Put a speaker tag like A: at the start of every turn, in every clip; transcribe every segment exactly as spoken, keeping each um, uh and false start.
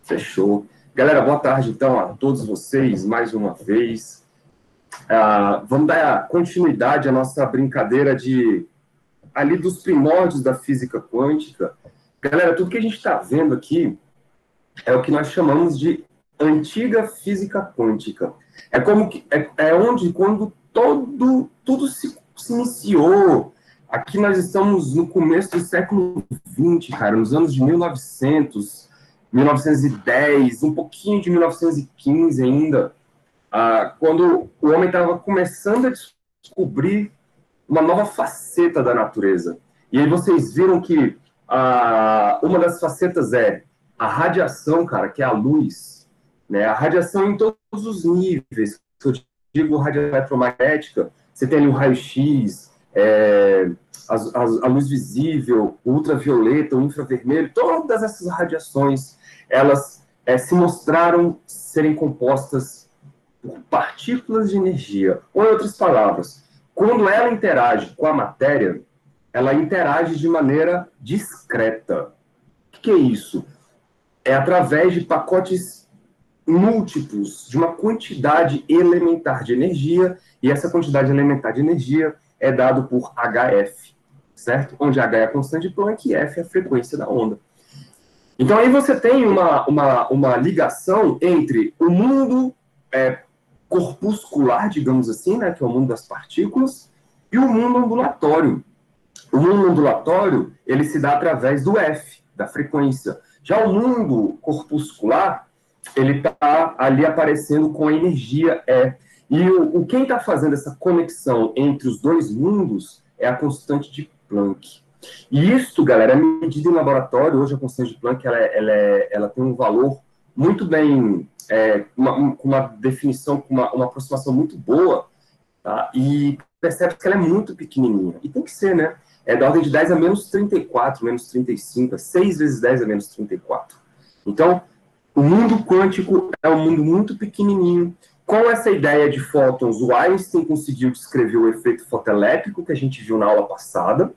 A: Fechou. Galera, boa tarde, então, a todos vocês, mais uma vez. Ah, vamos dar continuidade à nossa brincadeira de, ali dos primórdios da física quântica. Galera, tudo que a gente está vendo aqui é o que nós chamamos de antiga física quântica. É como que, é, é onde, quando todo, tudo se, se iniciou. Aqui nós estamos no começo do século vinte, cara, nos anos de mil e novecentos, mil novecentos e dez, um pouquinho de mil novecentos e quinze ainda, ah, quando o homem estava começando a descobrir uma nova faceta da natureza. E aí vocês viram que ah, uma das facetas é a radiação, cara, que é a luz, né? A radiação em todos os níveis. Se eu digo radiação eletromagnética, você tem ali o raio-x, é, a, a, a luz visível, o ultravioleta, o infravermelho, todas essas radiações, elas é, se mostraram serem compostas por partículas de energia. Ou, em outras palavras, quando ela interage com a matéria, ela interage de maneira discreta. O que é isso? É através de pacotes múltiplos, de uma quantidade elementar de energia, e essa quantidade elementar de energia é dado por H F, certo? Onde H é a constante de Planck e F é a frequência da onda. Então aí você tem uma, uma, uma ligação entre o mundo é, corpuscular, digamos assim, né, que é o mundo das partículas, e o mundo ondulatório. O mundo ondulatório, ele se dá através do F, da frequência. Já o mundo corpuscular, ele está ali aparecendo com a energia E. E o, o quem está fazendo essa conexão entre os dois mundos é a constante de Planck. E isso, galera, é medida em laboratório. Hoje a constante de Planck ela, ela, é, ela tem um valor muito bem, é, uma, uma definição, com uma, uma aproximação muito boa, tá? E percebe que ela é muito pequenininha. E tem que ser, né? É da ordem de dez a menos trinta e quatro, menos trinta e cinco, é seis vezes dez a menos trinta e quatro. Então, o mundo quântico é um mundo muito pequenininho. Com essa ideia de fótons, o Einstein conseguiu descrever o efeito fotoelétrico que a gente viu na aula passada,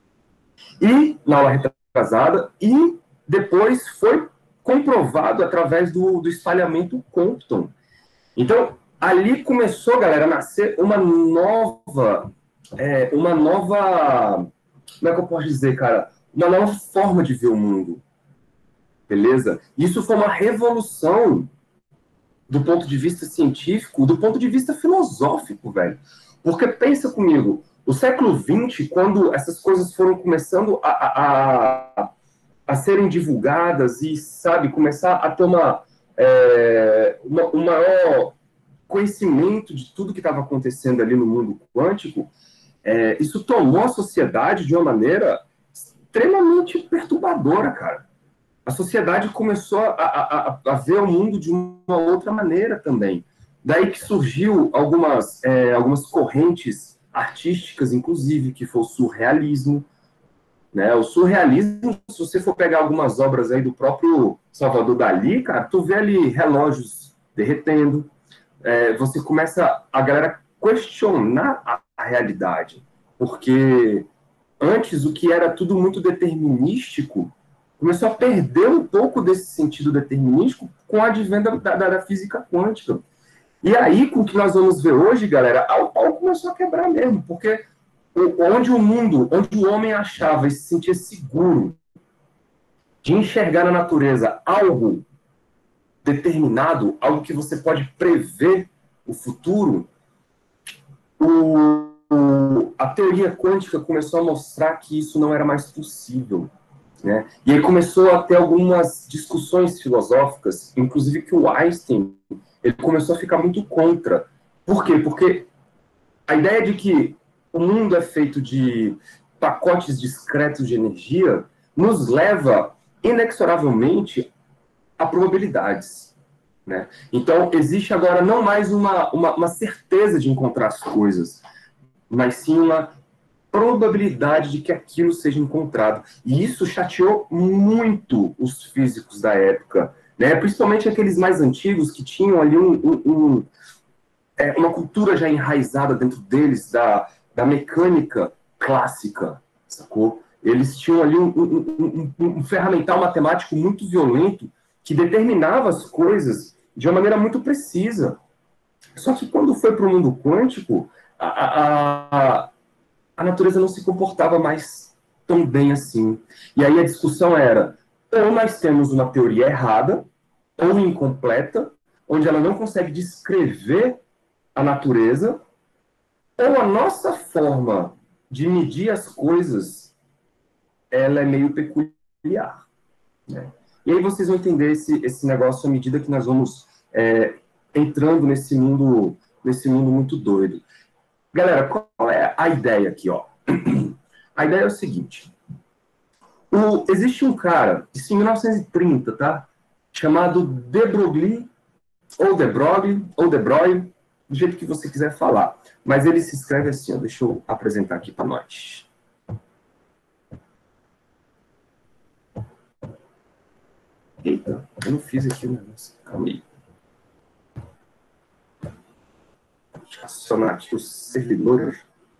A: e na aula retrasada, e depois foi comprovado através do, do espalhamento Compton. Então, ali começou, galera, a nascer uma nova, é, uma nova, como é que eu posso dizer, cara? Uma nova forma de ver o mundo, beleza? Isso foi uma revolução do ponto de vista científico, do ponto de vista filosófico, velho. Porque pensa comigo, o século vinte, quando essas coisas foram começando a, a, a, a serem divulgadas e, sabe, começar a ter uma, é, uma, um maior conhecimento de tudo que estava acontecendo ali no mundo quântico, é, isso tomou a sociedade de uma maneira extremamente perturbadora, cara. A sociedade começou a, a, a ver o mundo de uma outra maneira também. Daí que surgiu algumas, é, algumas correntes artísticas, inclusive, que foi o surrealismo. Né? O surrealismo, se você for pegar algumas obras aí do próprio Salvador Dalí, cara, tu vê ali relógios derretendo, é, você começa a galera questionar a, a realidade, porque antes o que era tudo muito determinístico começou a perder um pouco desse sentido determinístico com o advento da, da, da física quântica. E aí, com o que nós vamos ver hoje, galera, o pau começou a quebrar mesmo, porque onde o mundo, onde o homem achava e se sentia seguro de enxergar na natureza algo determinado, algo que você pode prever o futuro, o, o, a teoria quântica começou a mostrar que isso não era mais possível. Né? E aí começou a ter algumas discussões filosóficas, inclusive que o Einstein ele começou a ficar muito contra. Por quê? Porque a ideia de que o mundo é feito de pacotes discretos de energia nos leva inexoravelmente a probabilidades. Né? Então, existe agora não mais uma, uma, uma certeza de encontrar as coisas, mas sim uma probabilidade de que aquilo seja encontrado. E isso chateou muito os físicos da época, né? Principalmente aqueles mais antigos que tinham ali um, um, um, é, uma cultura já enraizada dentro deles da, da mecânica clássica, sacou? Eles tinham ali um, um, um, um ferramental matemático muito violento que determinava as coisas de uma maneira muito precisa. Só que quando foi para o mundo quântico, a, a, a natureza não se comportava mais tão bem assim. E aí a discussão era, ou nós temos uma teoria errada, ou incompleta, onde ela não consegue descrever a natureza, ou a nossa forma de medir as coisas, ela é meio peculiar. Né? E aí vocês vão entender esse, esse negócio à medida que nós vamos é, entrando nesse mundo, nesse mundo muito doido. Galera, qual é a ideia aqui? Ó? A ideia é o seguinte. O, existe um cara, isso em mil novecentos e trinta, tá? Chamado De Broglie, ou De Broglie, ou De Broglie, do jeito que você quiser falar. Mas ele se escreve assim, ó, deixa eu apresentar aqui para nós. Eita, eu não fiz aqui o negócio. Calma aí. Deixa eu acionar aqui o servidor.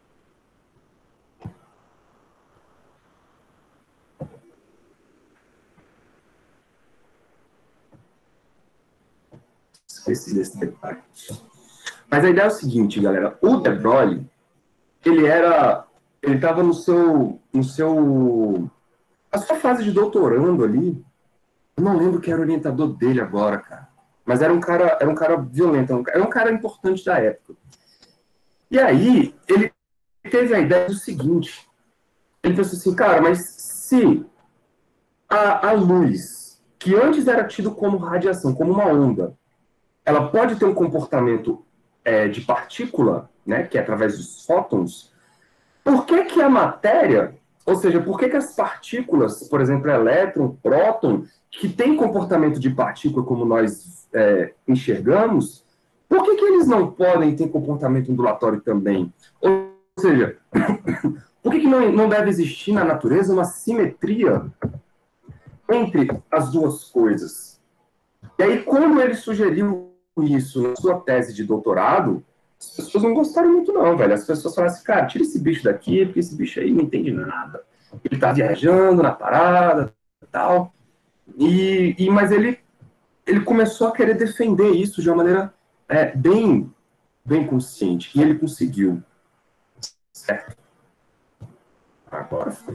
A: Esqueci desse detalhe. Mas a ideia é o seguinte, galera. O De Broglie, ele era... Ele estava no seu... No seu... A sua fase de doutorando ali. Eu não lembro quem era o orientador dele agora, cara. Mas era um cara, era um cara violento, era um cara importante da época. E aí, ele teve a ideia do seguinte. Ele pensou assim, cara, mas se a, a luz, que antes era tido como radiação, como uma onda, ela pode ter um comportamento é, de partícula, né, que é através dos fótons, por que que a matéria, ou seja, por que que as partículas, por exemplo, elétron, próton, que tem comportamento de partícula como nós é, enxergamos, por que que eles não podem ter comportamento ondulatório também? Ou seja, por que que não, não deve existir na natureza uma simetria entre as duas coisas? E aí, quando ele sugeriu isso na sua tese de doutorado, as pessoas não gostaram muito não, velho. As pessoas falaram assim, cara, tira esse bicho daqui, porque esse bicho aí não entende nada. Ele tá viajando na parada e tal. E, e, mas ele, ele começou a querer defender isso de uma maneira é, bem, bem consciente. E ele conseguiu. Certo? Agora foi.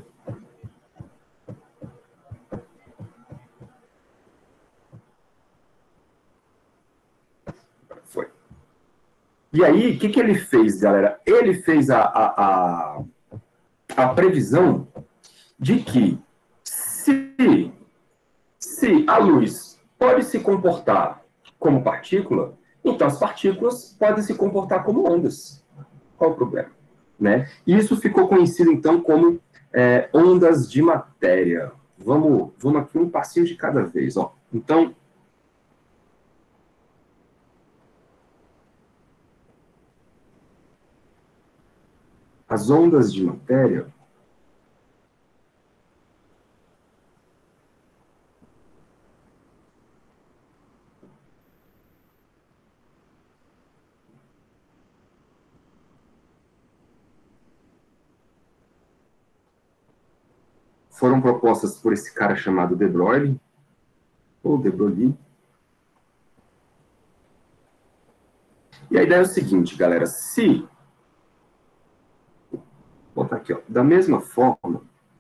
A: Foi. E aí, o que, que ele fez, galera? Ele fez a, a, a, a previsão de que se, se a luz pode se comportar como partícula, então as partículas podem se comportar como ondas. Qual o problema? Né? E isso ficou conhecido, então, como é, ondas de matéria. Vamos, vamos aqui um passinho de cada vez. Ó. Então, as ondas de matéria foram propostas por esse cara chamado De Broglie, ou De Broglie. E a ideia é o seguinte, galera, se... Vou botar aqui, ó. Da mesma forma...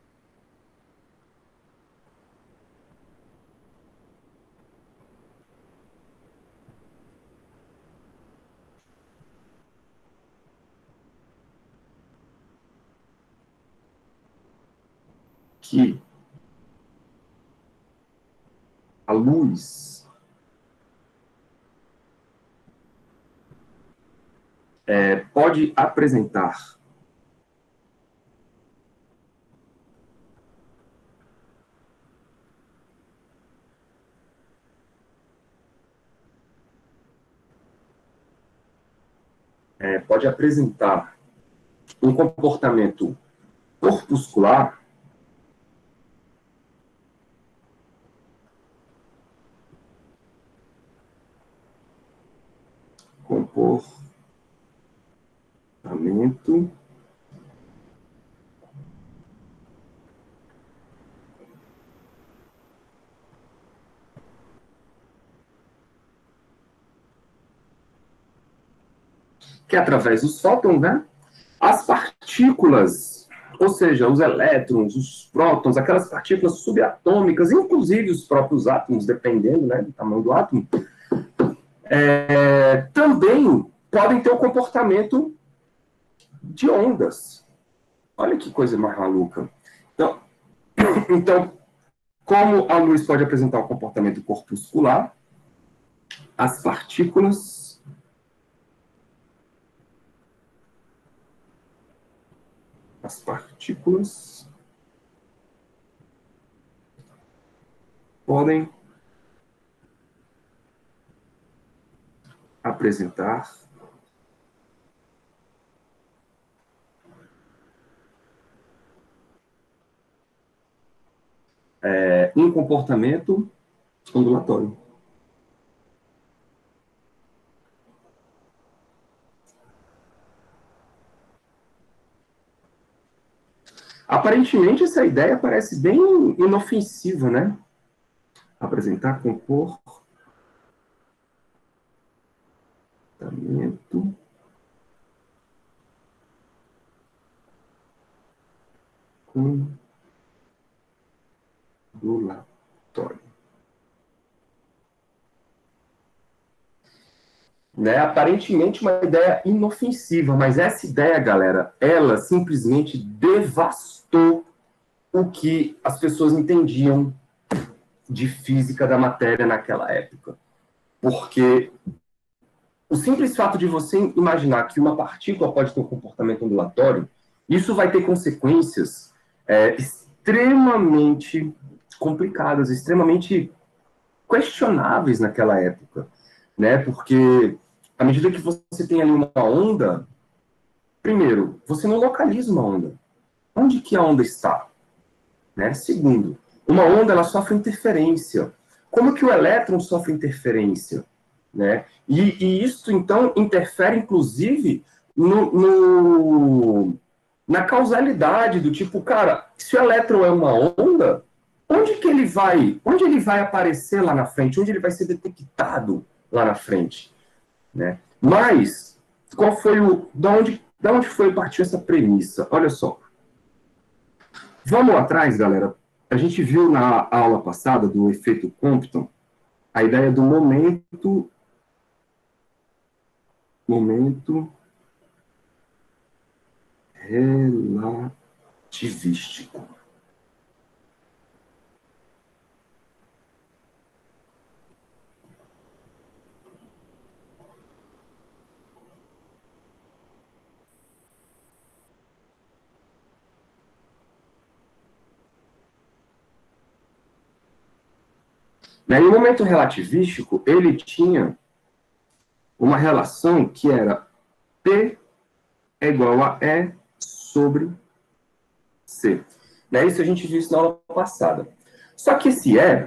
A: que a luz é, pode apresentar é, pode apresentar um comportamento corpuscular comportamento que é através dos fótons, né, as partículas, ou seja, os elétrons, os prótons, aquelas partículas subatômicas, inclusive os próprios átomos, dependendo, né, do tamanho do átomo, é, também podem ter o comportamento de ondas. Olha que coisa mais maluca. Então, então, como a luz pode apresentar o comportamento corpuscular, as partículas as partículas podem apresentar é, um comportamento ondulatório. Aparentemente, essa ideia parece bem inofensiva, né? Apresentar comportamento ondulatório. Né? Aparentemente uma ideia inofensiva, mas essa ideia, galera, ela simplesmente devastou o que as pessoas entendiam de física da matéria naquela época. Porque o simples fato de você imaginar que uma partícula pode ter um comportamento ondulatório, isso vai ter consequências é, extremamente complicadas, extremamente questionáveis naquela época, né? Porque à medida que você tem ali uma onda, primeiro, você não localiza uma onda. Onde que a onda está? Né? Segundo, uma onda ela sofre interferência. Como que o elétron sofre interferência? Né? E, e isso, então, interfere, inclusive, no, no, na causalidade do tipo, cara, se o elétron é uma onda, onde que ele vai, onde ele vai aparecer lá na frente? Onde ele vai ser detectado lá na frente? Né? Mas, qual foi o... Da onde, da onde foi partiu essa premissa? Olha só. Vamos lá atrás, galera. A gente viu na aula passada do efeito Compton a ideia do momento momento relativístico. E o momento relativístico, ele tinha uma relação que era P é igual a E sobre C. Né? Isso a gente viu isso na aula passada. Só que esse E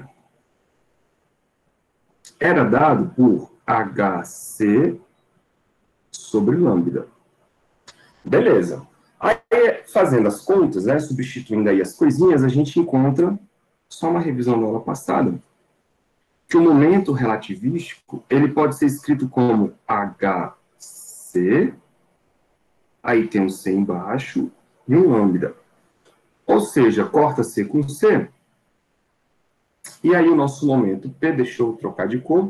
A: era dado por H C sobre lambda. Beleza. Aí, fazendo as contas, né, substituindo aí as coisinhas, a gente encontra, só uma revisão da aula passada, que o momento relativístico, ele pode ser escrito como H C, aí tem um C embaixo, e um lambda. Ou seja, corta C com C, e aí o nosso momento P, deixa eu trocar de cor,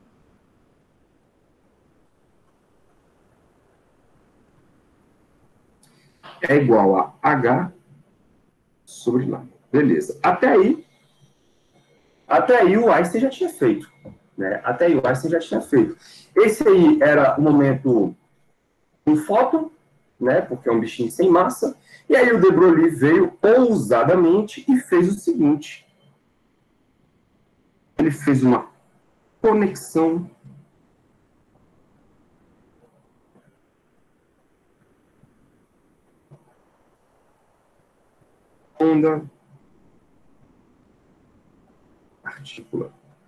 A: é igual a H sobre lambda. Beleza. Até aí, até aí o Einstein já tinha feito. Né? Até aí o Einstein já tinha feito. Esse aí era o momento um fóton, né? Porque é um bichinho sem massa. E aí o de Broglie veio ousadamente e fez o seguinte. Ele fez uma conexão onda partícula.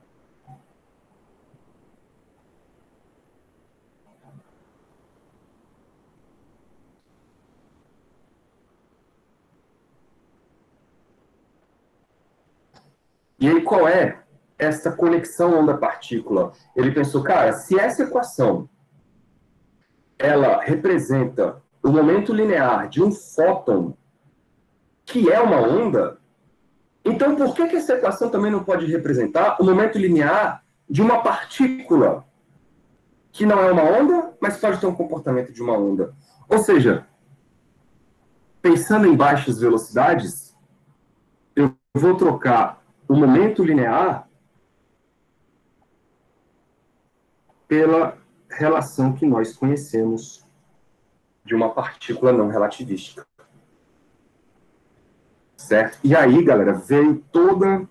A: E aí qual é essa conexão onda-partícula? Ele pensou, cara, se essa equação ela representa o momento linear de um fóton, que é uma onda, então por que, que essa equação também não pode representar o momento linear de uma partícula, que não é uma onda, mas pode ter um comportamento de uma onda? Ou seja, pensando em baixas velocidades, eu vou trocar o momento linear pela relação que nós conhecemos de uma partícula não relativística. Certo? E aí, galera, veio toda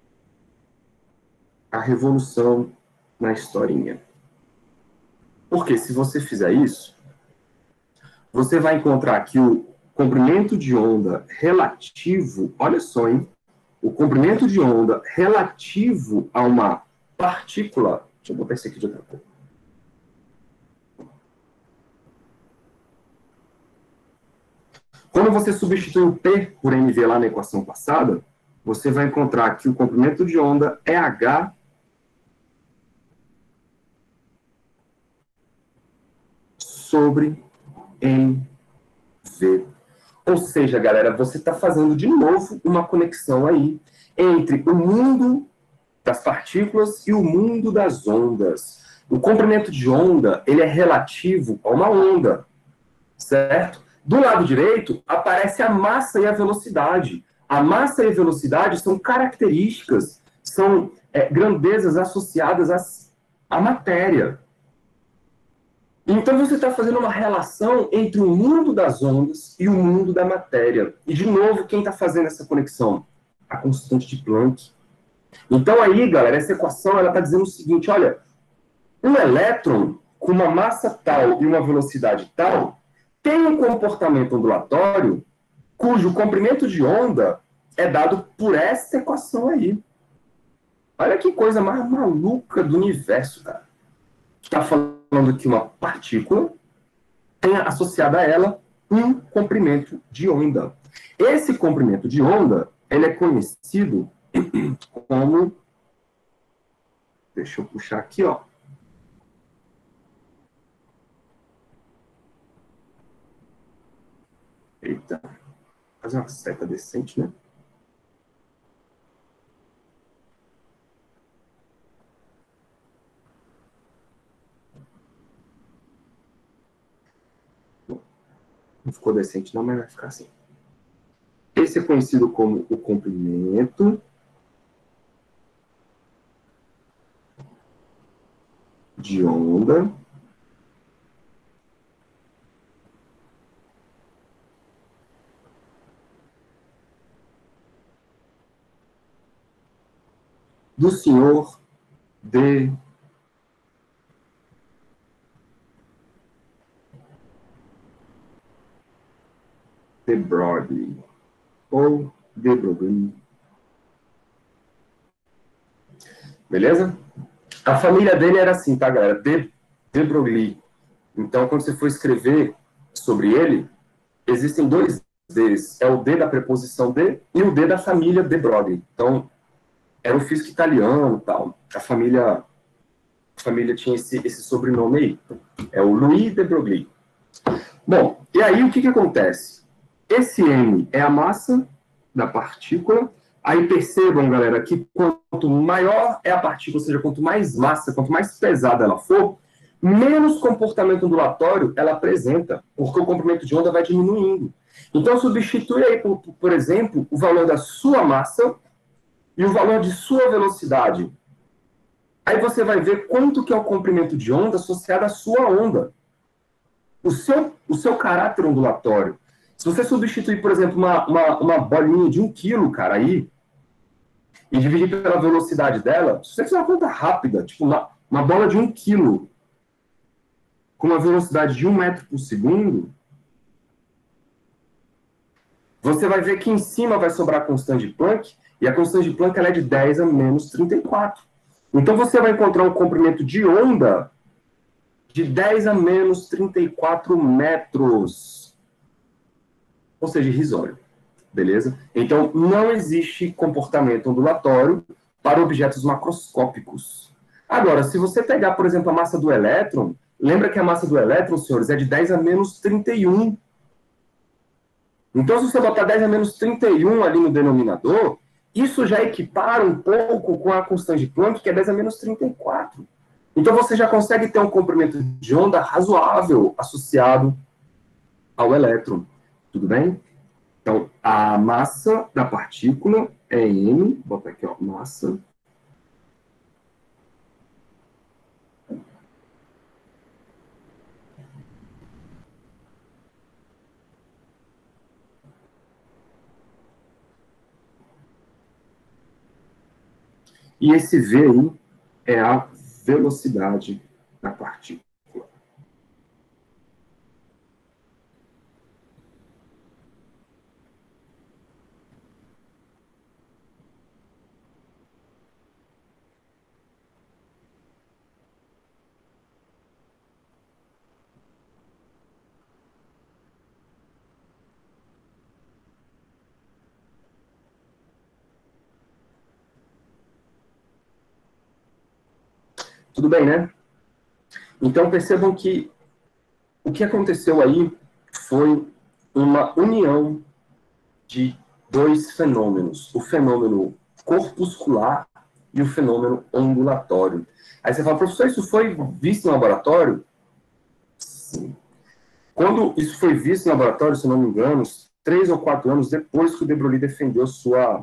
A: a revolução na historinha. Porque se você fizer isso, você vai encontrar que o comprimento de onda relativo, olha só, hein? O comprimento de onda relativo a uma partícula, deixa eu botar isso aqui de outra cor. Quando você substitui o P por M V lá na equação passada, você vai encontrar que o comprimento de onda é H sobre M V. Ou seja, galera, você está fazendo de novo uma conexão aí entre o mundo das partículas e o mundo das ondas. O comprimento de onda, ele é relativo a uma onda, certo? Do lado direito, aparece a massa e a velocidade. A massa e a velocidade são características, são é, grandezas associadas às, à matéria. Então você está fazendo uma relação entre o mundo das ondas e o mundo da matéria. E, de novo, quem está fazendo essa conexão? A constante de Planck. Então aí, galera, essa equação está dizendo o seguinte, olha, um elétron com uma massa tal e uma velocidade tal tem um comportamento ondulatório cujo comprimento de onda é dado por essa equação aí. Olha que coisa mais maluca do universo, cara. Está falando que uma partícula tem associada a ela um comprimento de onda. Esse comprimento de onda, ele é conhecido como... Deixa eu puxar aqui, ó. Eita. Fazer uma seta decente, né? Não ficou decente não, mas vai ficar assim. Esse é conhecido como o comprimento de onda do senhor de de Broglie, ou de Broglie. Beleza? A família dele era assim, tá, galera? De, de Broglie. Então, quando você for escrever sobre ele, existem dois Ds. É o D da preposição de e o D da família de Broglie. Então, era um físico italiano e tal. A família, a família tinha esse, esse sobrenome aí. É o Louis de Broglie. Bom, e aí o que, que acontece? Esse M é a massa da partícula. Aí percebam, galera, que quanto maior é a partícula, ou seja, quanto mais massa, quanto mais pesada ela for, menos comportamento ondulatório ela apresenta, porque o comprimento de onda vai diminuindo. Então, substitui aí, por, por exemplo, o valor da sua massa e o valor de sua velocidade. Aí você vai ver quanto que é o comprimento de onda associado à sua onda. O seu, o seu caráter ondulatório. Se você substituir, por exemplo, uma, uma, uma bolinha de um quilo, cara, aí, e dividir pela velocidade dela, se você fizer uma conta rápida, tipo, uma, uma bola de um quilo com uma velocidade de um metro por segundo, você vai ver que em cima vai sobrar a constante de Planck, e a constante de Planck ela é de dez a menos trinta e quatro. Então você vai encontrar um comprimento de onda de dez a menos trinta e quatro metros. Ou seja, irrisório. Beleza? Então, não existe comportamento ondulatório para objetos macroscópicos. Agora, se você pegar, por exemplo, a massa do elétron, Lembra que a massa do elétron, senhores, é de dez a menos trinta e um. Então, se você botar dez a menos trinta e um ali no denominador, isso já equipara um pouco com a constante de Planck, que é dez a menos trinta e quatro. Então, você já consegue ter um comprimento de onda razoável associado ao elétron. Tudo bem? Então, a massa da partícula é M, vou botar aqui, ó, massa. E esse V aí é a velocidade da partícula. Tudo bem, né? Então, percebam que o que aconteceu aí foi uma união de dois fenômenos. O fenômeno corpuscular e o fenômeno ondulatório. Aí você fala, professor, isso foi visto no laboratório? Sim. Quando isso foi visto no laboratório, se não me engano, três ou quatro anos depois que o De Broglie defendeu sua,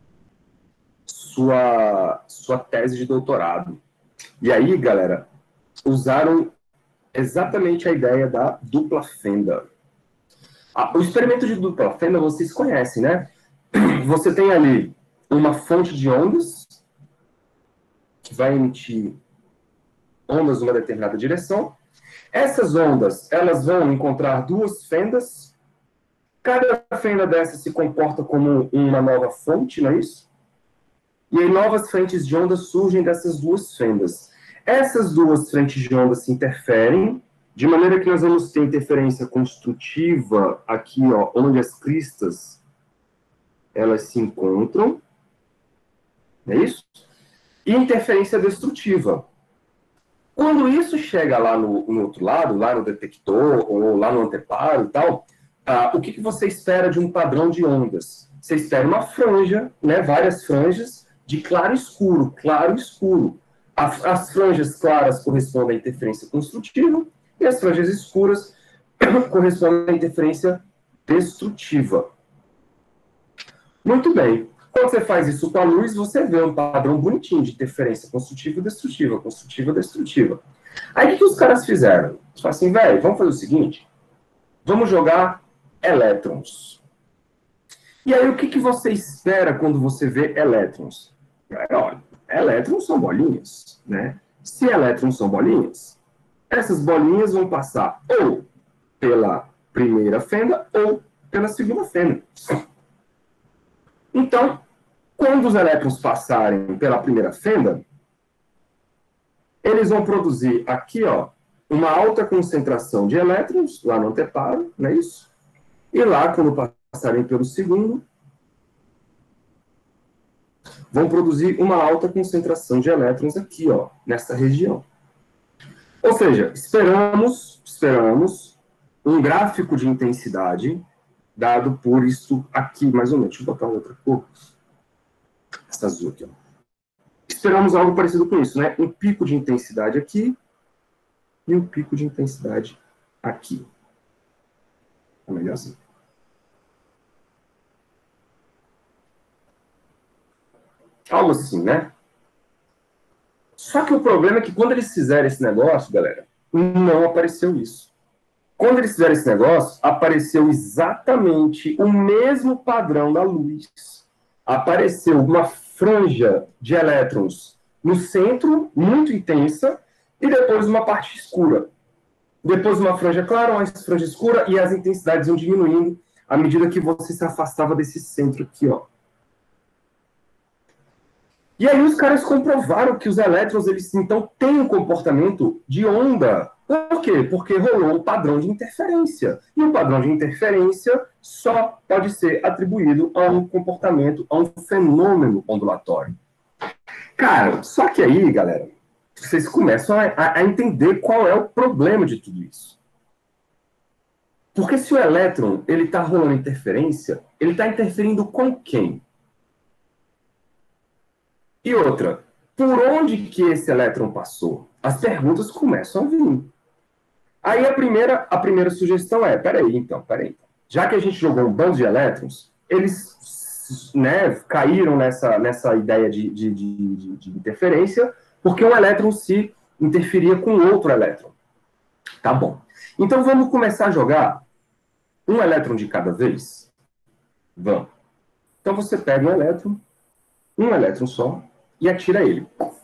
A: sua, sua tese de doutorado. E aí, galera, usaram exatamente a ideia da dupla fenda. Ah, o experimento de dupla fenda vocês conhecem, né? Você tem ali uma fonte de ondas que vai emitir ondas numa determinada direção. Essas ondas, elas vão encontrar duas fendas. Cada fenda dessas se comporta como uma nova fonte, não é isso? E aí novas frentes de onda surgem dessas duas fendas. Essas duas frentes de onda se interferem, de maneira que nós vamos ter interferência construtiva aqui, ó, onde as cristas elas se encontram, não é isso? E interferência destrutiva. Quando isso chega lá no, no outro lado, lá no detector, ou lá no anteparo e tal, ah, o que, que você espera de um padrão de ondas? Você espera uma franja, né, várias franjas, de claro escuro, claro escuro. As, as franjas claras correspondem à interferência construtiva, e as franjas escuras correspondem à interferência destrutiva. Muito bem. Quando você faz isso com a luz, você vê um padrão bonitinho de interferência construtiva e destrutiva, construtiva e destrutiva. Aí o que, que os caras fizeram? Eles falaram assim, velho, vamos fazer o seguinte, vamos jogar elétrons. E aí o que, que você espera quando você vê elétrons? Olha, elétrons são bolinhas, né? Se elétrons são bolinhas, essas bolinhas vão passar ou pela primeira fenda ou pela segunda fenda. Então, quando os elétrons passarem pela primeira fenda, eles vão produzir aqui, ó, uma alta concentração de elétrons, lá no anteparo, não é isso? E lá, quando passarem pelo segundo, vão produzir uma alta concentração de elétrons aqui, ó, nessa região. Ou seja, esperamos, esperamos um gráfico de intensidade dado por isso aqui, mais ou menos. Deixa eu botar outra cor. Essa azul aqui, ó. Esperamos algo parecido com isso, né? Um pico de intensidade aqui e um pico de intensidade aqui. É melhor assim. Algo assim, né? Só que o problema é que quando eles fizeram esse negócio, galera, não apareceu isso. Quando eles fizeram esse negócio, apareceu exatamente o mesmo padrão da luz. Apareceu uma franja de elétrons no centro, muito intensa, e depois uma parte escura. Depois uma franja clara, uma franja escura, e as intensidades iam diminuindo à medida que você se afastava desse centro aqui, ó. E aí os caras comprovaram que os elétrons, eles então têm um comportamento de onda. Por quê? Porque rolou um padrão de interferência. E o padrão de interferência só pode ser atribuído a um comportamento, a um fenômeno ondulatório. Cara, só que aí, galera, vocês começam a, a entender qual é o problema de tudo isso. Porque se o elétron ele está rolando interferência, ele está interferindo com quem? E outra, por onde que esse elétron passou? As perguntas começam a vir. Aí a primeira, a primeira sugestão é, peraí, então, peraí. Já que a gente jogou um bando de elétrons, eles, né, caíram nessa, nessa ideia de, de, de, de interferência, porque um elétron se interferia com outro elétron. Tá bom. Então vamos começar a jogar um elétron de cada vez? Vamos. Então você pega um elétron, um elétron só, e atira ele.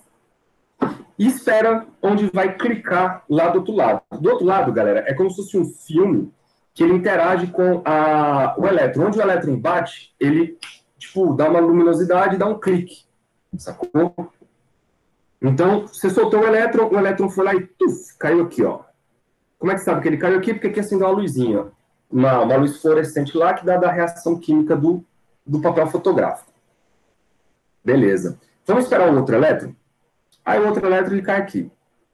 A: E espera onde vai clicar lá do outro lado. Do outro lado, galera, é como se fosse um filme que ele interage com a, o elétron. Onde o elétron bate, ele tipo, dá uma luminosidade e dá um clique. Sacou? Então, você soltou o elétron, o elétron foi lá e tuf, caiu aqui, ó. Como é que sabe que ele caiu aqui? Porque aqui acendeu uma luzinha. Uma, uma luz fluorescente lá que dá da reação química do, do papel fotográfico. Beleza. Vamos esperar o outro elétron? Aí o outro elétron ele cai aqui.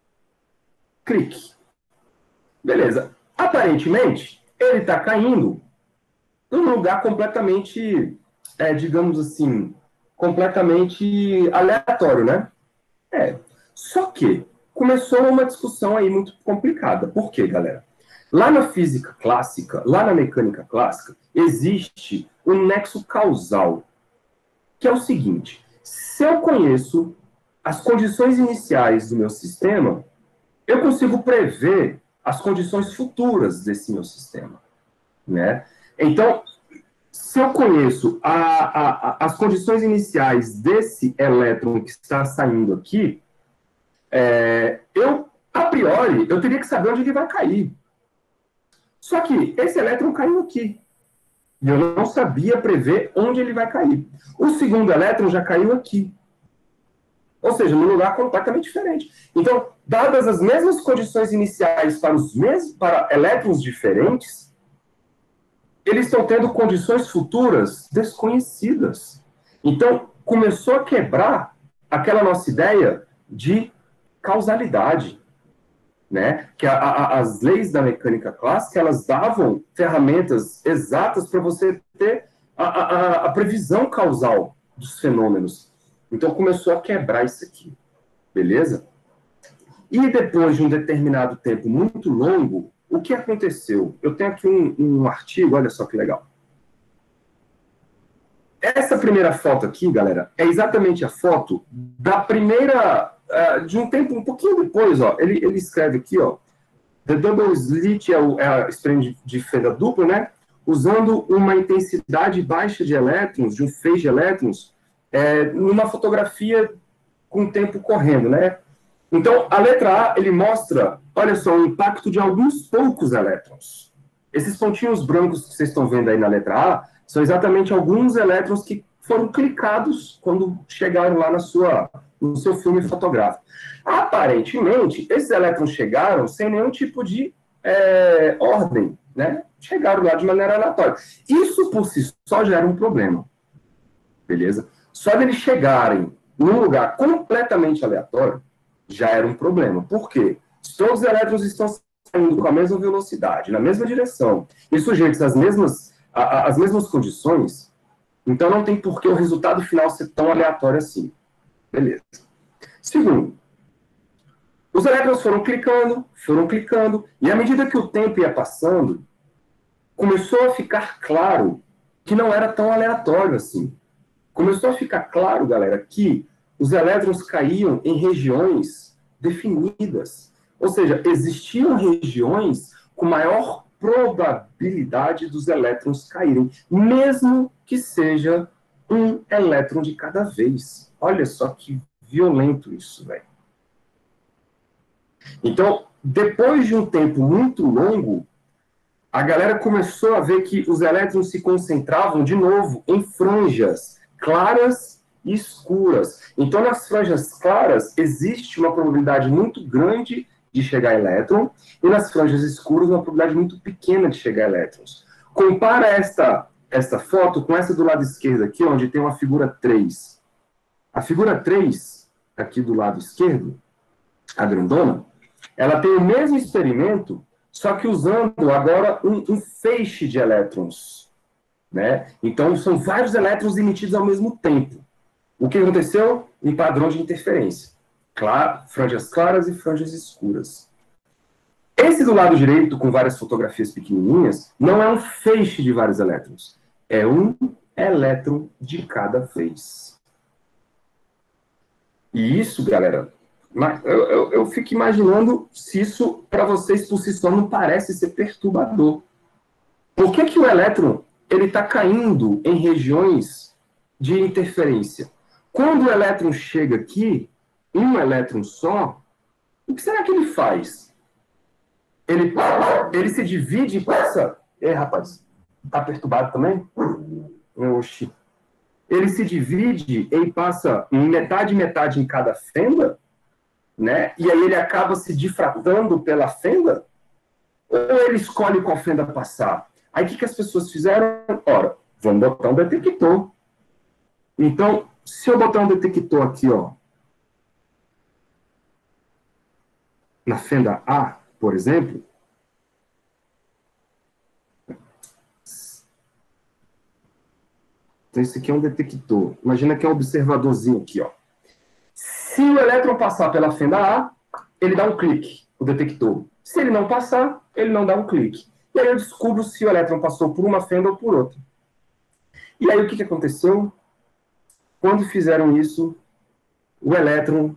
A: Clique. Beleza. Aparentemente, ele está caindo num lugar completamente, é, digamos assim, completamente aleatório, né? É. Só que começou uma discussão aí muito complicada. Por quê, galera? Lá na física clássica, lá na mecânica clássica, existe um nexo causal, que é o seguinte: se eu conheço as condições iniciais do meu sistema, eu consigo prever as condições futuras desse meu sistema, né? Então, se eu conheço a, a, a, as condições iniciais desse elétron que está saindo aqui, é, eu, a priori, eu teria que saber onde ele vai cair. Só que esse elétron caiu aqui. E eu não sabia prever onde ele vai cair. O segundo elétron já caiu aqui. Ou seja, num lugar completamente diferente. Então, dadas as mesmas condições iniciais para os mesmos, para elétrons diferentes, eles estão tendo condições futuras desconhecidas. Então, começou a quebrar aquela nossa ideia de causalidade, né? Que a, a, as leis da mecânica clássica, elas davam ferramentas exatas para você ter a, a, a previsão causal dos fenômenos. Então, começou a quebrar isso aqui, beleza? E depois de um determinado tempo muito longo, o que aconteceu? Eu tenho aqui um, um artigo, olha só que legal. Essa primeira foto aqui, galera, é exatamente a foto da primeira, uh, de um tempo um pouquinho depois, ó, ele, ele escreve aqui, ó, The Double Slit é, o, é a espelho de, de fenda dupla, né? Usando uma intensidade baixa de elétrons, de um feixe de elétrons, é, numa fotografia com o tempo correndo, né? Então, a letra A, ele mostra, olha só, o impacto de alguns poucos elétrons. Esses pontinhos brancos que vocês estão vendo aí na letra A, são exatamente alguns elétrons que foram clicados quando chegaram lá na sua, no seu filme fotográfico. Aparentemente, esses elétrons chegaram sem nenhum tipo de é, ordem, né? Chegaram lá de maneira aleatória. Isso, por si só, já era um problema. Beleza? Só deles chegarem num lugar completamente aleatório, já era um problema. Por quê? Se todos os elétrons estão saindo com a mesma velocidade, na mesma direção, e sujeitos às mesmas, a, a, às mesmas condições, então não tem por que o resultado final ser tão aleatório assim. Beleza. Segundo, os elétrons foram clicando, foram clicando, e à medida que o tempo ia passando, começou a ficar claro que não era tão aleatório assim. Começou a ficar claro, galera, que os elétrons caíam em regiões definidas. Ou seja, existiam regiões com maior probabilidade dos elétrons caírem, mesmo que seja um elétron de cada vez. Olha só que violento isso, velho. Então, depois de um tempo muito longo, a galera começou a ver que os elétrons se concentravam, de novo, em franjas claras e escuras. Então, nas franjas claras, existe uma probabilidade muito grande de chegar elétron, e nas franjas escuras, uma probabilidade muito pequena de chegar elétrons. Compara esta, esta foto com essa do lado esquerdo aqui, onde tem uma figura três. A figura três, aqui do lado esquerdo, a grandona, ela tem o mesmo experimento, só que usando agora um, um feixe de elétrons. Né? Então, são vários elétrons emitidos ao mesmo tempo. O que aconteceu? Um padrão de interferência. Claro, franjas claras e franjas escuras. Esse do lado direito, com várias fotografias pequenininhas, não é um feixe de vários elétrons. É um elétron de cada vez. E isso, galera, eu, eu, eu fico imaginando se isso, para vocês, por si só, não parece ser perturbador. Por que que o elétron ele está caindo em regiões de interferência? Quando o elétron chega aqui, um elétron só, o que será que ele faz? Ele, ele se divide e passa... É, rapaz, tá perturbado também? Oxi. Ele se divide e passa em metade, metade em cada fenda, né? E aí ele acaba se difratando pela fenda? Ou ele escolhe qual fenda passar? Aí o que, que as pessoas fizeram? Ora, vamos botar um detector. Então, se eu botar um detector aqui, ó, na fenda A, por exemplo, então esse aqui é um detector. Imagina que é um observadorzinho aqui, ó. Se o elétron passar pela fenda A, ele dá um clique, o detector. Se ele não passar, ele não dá um clique. E aí eu descubro se o elétron passou por uma fenda ou por outra. E aí o que, que aconteceu? Quando fizeram isso, o elétron,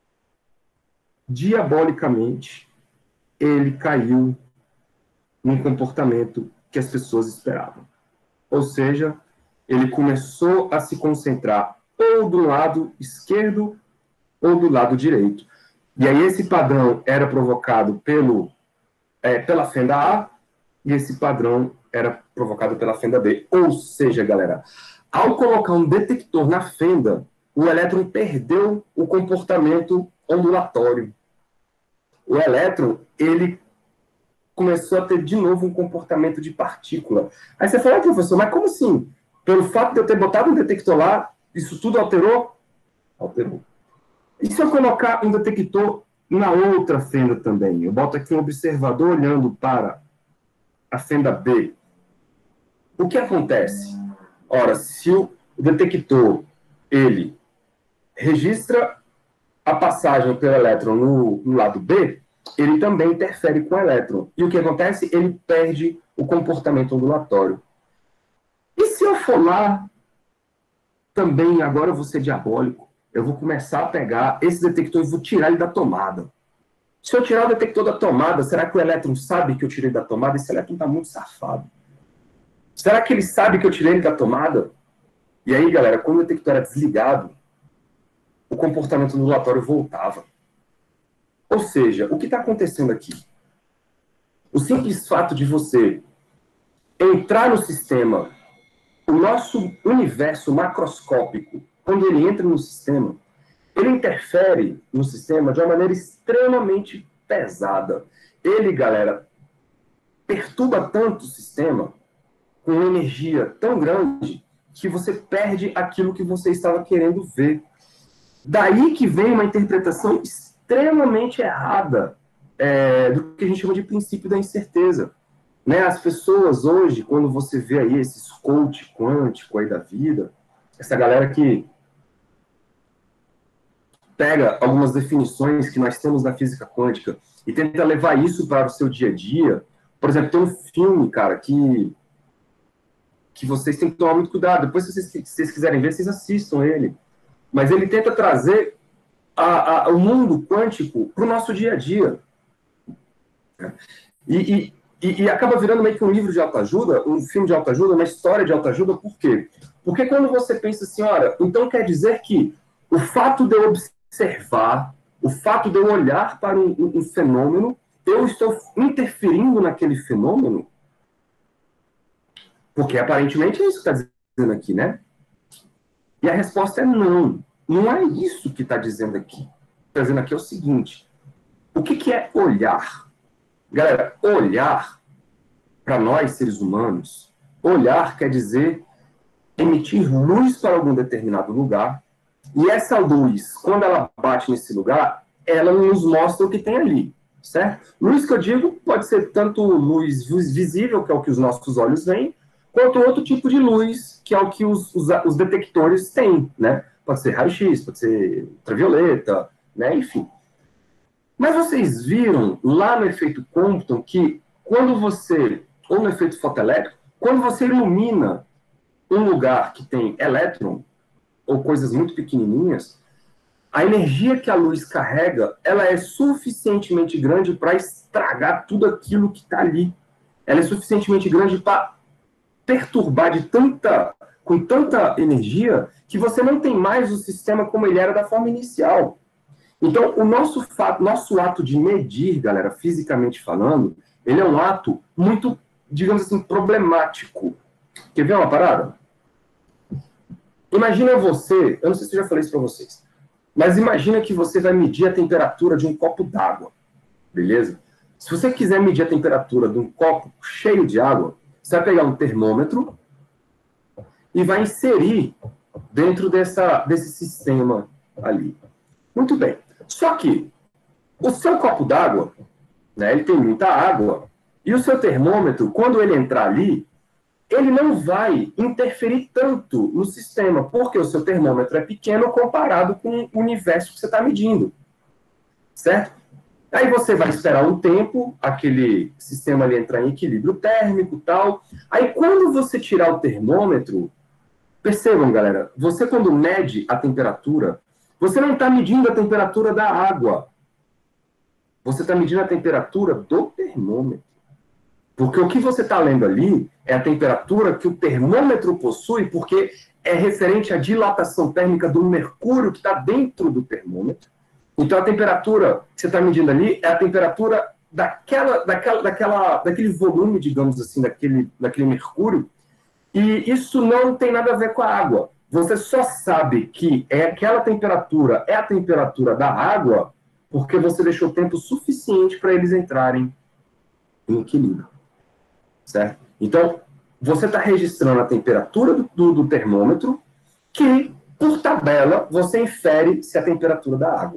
A: diabolicamente, ele caiu num comportamento que as pessoas esperavam. Ou seja, ele começou a se concentrar ou do lado esquerdo ou do lado direito. E aí esse padrão era provocado pelo, é, pela fenda A e esse padrão era provocado pela fenda B. Ou seja, galera, ao colocar um detector na fenda, o elétron perdeu o comportamento ondulatório. O elétron, ele começou a ter de novo um comportamento de partícula. Aí você fala, ah, professor, mas como assim? Pelo fato de eu ter botado um detector lá, isso tudo alterou? Alterou. E se eu colocar um detector na outra fenda também? Eu boto aqui um observador olhando para a fenda B. O que acontece? Ora, se o detector, ele registra a passagem pelo elétron no, no lado B, ele também interfere com o elétron. E o que acontece? Ele perde o comportamento ondulatório. E se eu for lá, também, agora eu vou ser diabólico, eu vou começar a pegar esse detector e vou tirar ele da tomada. Se eu tirar o detector da tomada, será que o elétron sabe que eu tirei da tomada? Esse elétron está muito safado. Será que ele sabe que eu tirei ele da tomada? E aí, galera, quando o detector era desligado, o comportamento ondulatório voltava. Ou seja, o que está acontecendo aqui? O simples fato de você entrar no sistema, o nosso universo macroscópico, quando ele entra no sistema, ele interfere no sistema de uma maneira extremamente pesada. Ele, galera, perturba tanto o sistema com uma energia tão grande que você perde aquilo que você estava querendo ver. Daí que vem uma interpretação extremamente errada é, do que a gente chama de princípio da incerteza. Né? As pessoas hoje, quando você vê aí esses coach quântico aí da vida, essa galera que pega algumas definições que nós temos na física quântica e tenta levar isso para o seu dia a dia. Por exemplo, tem um filme, cara, que, que vocês têm que tomar muito cuidado. Depois, se vocês, se vocês quiserem ver, vocês assistam ele. Mas ele tenta trazer a, a, o mundo quântico para o nosso dia a dia. E, e, e acaba virando meio que um livro de autoajuda, um filme de autoajuda, uma história de autoajuda. Por quê? Porque quando você pensa assim, olha, então quer dizer que o fato de eu observar, o fato de eu olhar para um, um, um fenômeno, eu estou interferindo naquele fenômeno? Porque aparentemente é isso que está dizendo aqui, né? E a resposta é não. Não é isso que está dizendo aqui. Está dizendo aqui é o seguinte. O que, que é olhar? Galera, olhar, para nós, seres humanos, olhar quer dizer emitir luz para algum determinado lugar. E essa luz, quando ela bate nesse lugar, ela nos mostra o que tem ali, certo? Luz que eu digo pode ser tanto luz visível, que é o que os nossos olhos veem, quanto outro tipo de luz, que é o que os, os, os detectores têm, né? Pode ser raio-x, pode ser ultravioleta, né? Enfim. Mas vocês viram lá no efeito Compton que quando você, ou no efeito fotoelétrico, quando você ilumina um lugar que tem elétron, ou coisas muito pequenininhas, a energia que a luz carrega, ela é suficientemente grande para estragar tudo aquilo que está ali. Ela é suficientemente grande para perturbar de tanta, com tanta energia, que você não tem mais o sistema como ele era da forma inicial. Então, o nosso, fato, nosso ato de medir, galera, fisicamente falando, ele é um ato muito, digamos assim, problemático. Quer ver uma parada? Imagina você, eu não sei se eu já falei isso para vocês, mas imagina que você vai medir a temperatura de um copo d'água, beleza? Se você quiser medir a temperatura de um copo cheio de água, você vai pegar um termômetro e vai inserir dentro dessa, desse sistema ali. Muito bem. Só que o seu copo d'água, né, ele tem muita água, e o seu termômetro, quando ele entrar ali, ele não vai interferir tanto no sistema, porque o seu termômetro é pequeno comparado com o universo que você está medindo. Certo? Aí você vai esperar um tempo, aquele sistema ali entrar em equilíbrio térmico e tal. Aí quando você tirar o termômetro, percebam, galera, você quando mede a temperatura, você não está medindo a temperatura da água. Você está medindo a temperatura do termômetro. Porque o que você está lendo ali é a temperatura que o termômetro possui, porque é referente à dilatação térmica do mercúrio que está dentro do termômetro. Então, a temperatura que você está medindo ali é a temperatura daquela, daquela, daquela, daquele volume, digamos assim, daquele, daquele mercúrio. E isso não tem nada a ver com a água. Você só sabe que é aquela temperatura, é a temperatura da água, porque você deixou tempo suficiente para eles entrarem em equilíbrio. Certo? Então, você está registrando a temperatura do, do, do termômetro, que, por tabela, você infere se é a temperatura da água.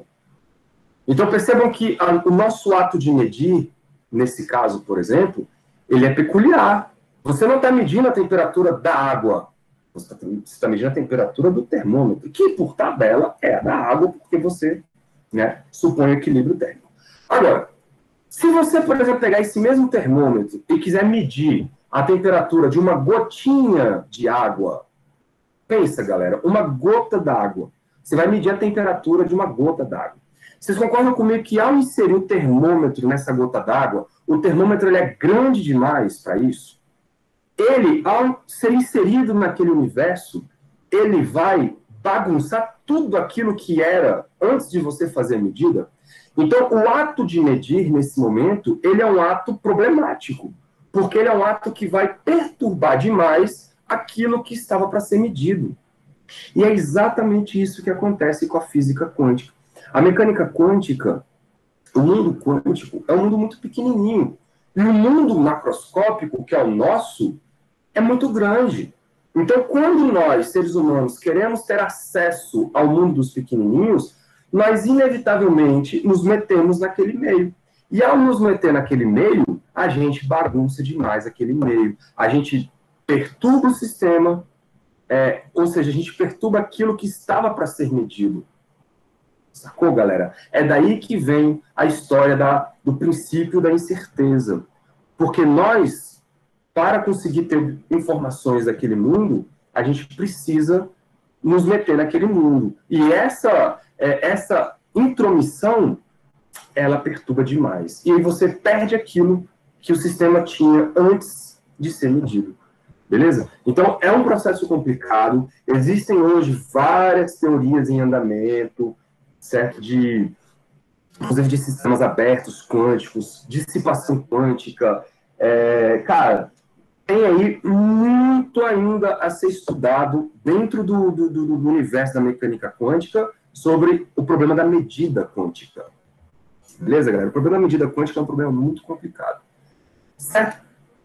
A: Então, percebam que a, o nosso ato de medir, nesse caso, por exemplo, ele é peculiar. Você não está medindo a temperatura da água, você está tá medindo a temperatura do termômetro, que, por tabela, é a da água, porque você, né, supõe o equilíbrio térmico. Agora, se você, por exemplo, pegar esse mesmo termômetro e quiser medir a temperatura de uma gotinha de água, pensa, galera, uma gota d'água. Você vai medir a temperatura de uma gota d'água. Vocês concordam comigo que ao inserir o termômetro nessa gota d'água, o termômetro ele é grande demais para isso? Ele, ao ser inserido naquele universo, ele vai bagunçar tudo aquilo que era antes de você fazer a medida? Então, o ato de medir, nesse momento, ele é um ato problemático, porque ele é um ato que vai perturbar demais aquilo que estava para ser medido. E é exatamente isso que acontece com a física quântica. A mecânica quântica, o mundo quântico, é um mundo muito pequenininho. E o mundo macroscópico, que é o nosso, é muito grande. Então, quando nós, seres humanos, queremos ter acesso ao mundo dos pequenininhos, nós, inevitavelmente, nos metemos naquele meio. E ao nos meter naquele meio, a gente bagunça demais aquele meio. A gente perturba o sistema, é, ou seja, a gente perturba aquilo que estava para ser medido. Sacou, galera? É daí que vem a história da, do princípio da incerteza. Porque nós, para conseguir ter informações daquele mundo, a gente precisa nos meter naquele mundo. E essa, é, essa intromissão, ela perturba demais. E aí você perde aquilo que o sistema tinha antes de ser medido. Beleza? Então, é um processo complicado. Existem hoje várias teorias em andamento, certo? De, inclusive de sistemas abertos quânticos, dissipação quântica. É, cara, tem aí muito ainda a ser estudado dentro do, do, do, do universo da mecânica quântica sobre o problema da medida quântica. Beleza, galera? O problema da medida quântica é um problema muito complicado. Certo?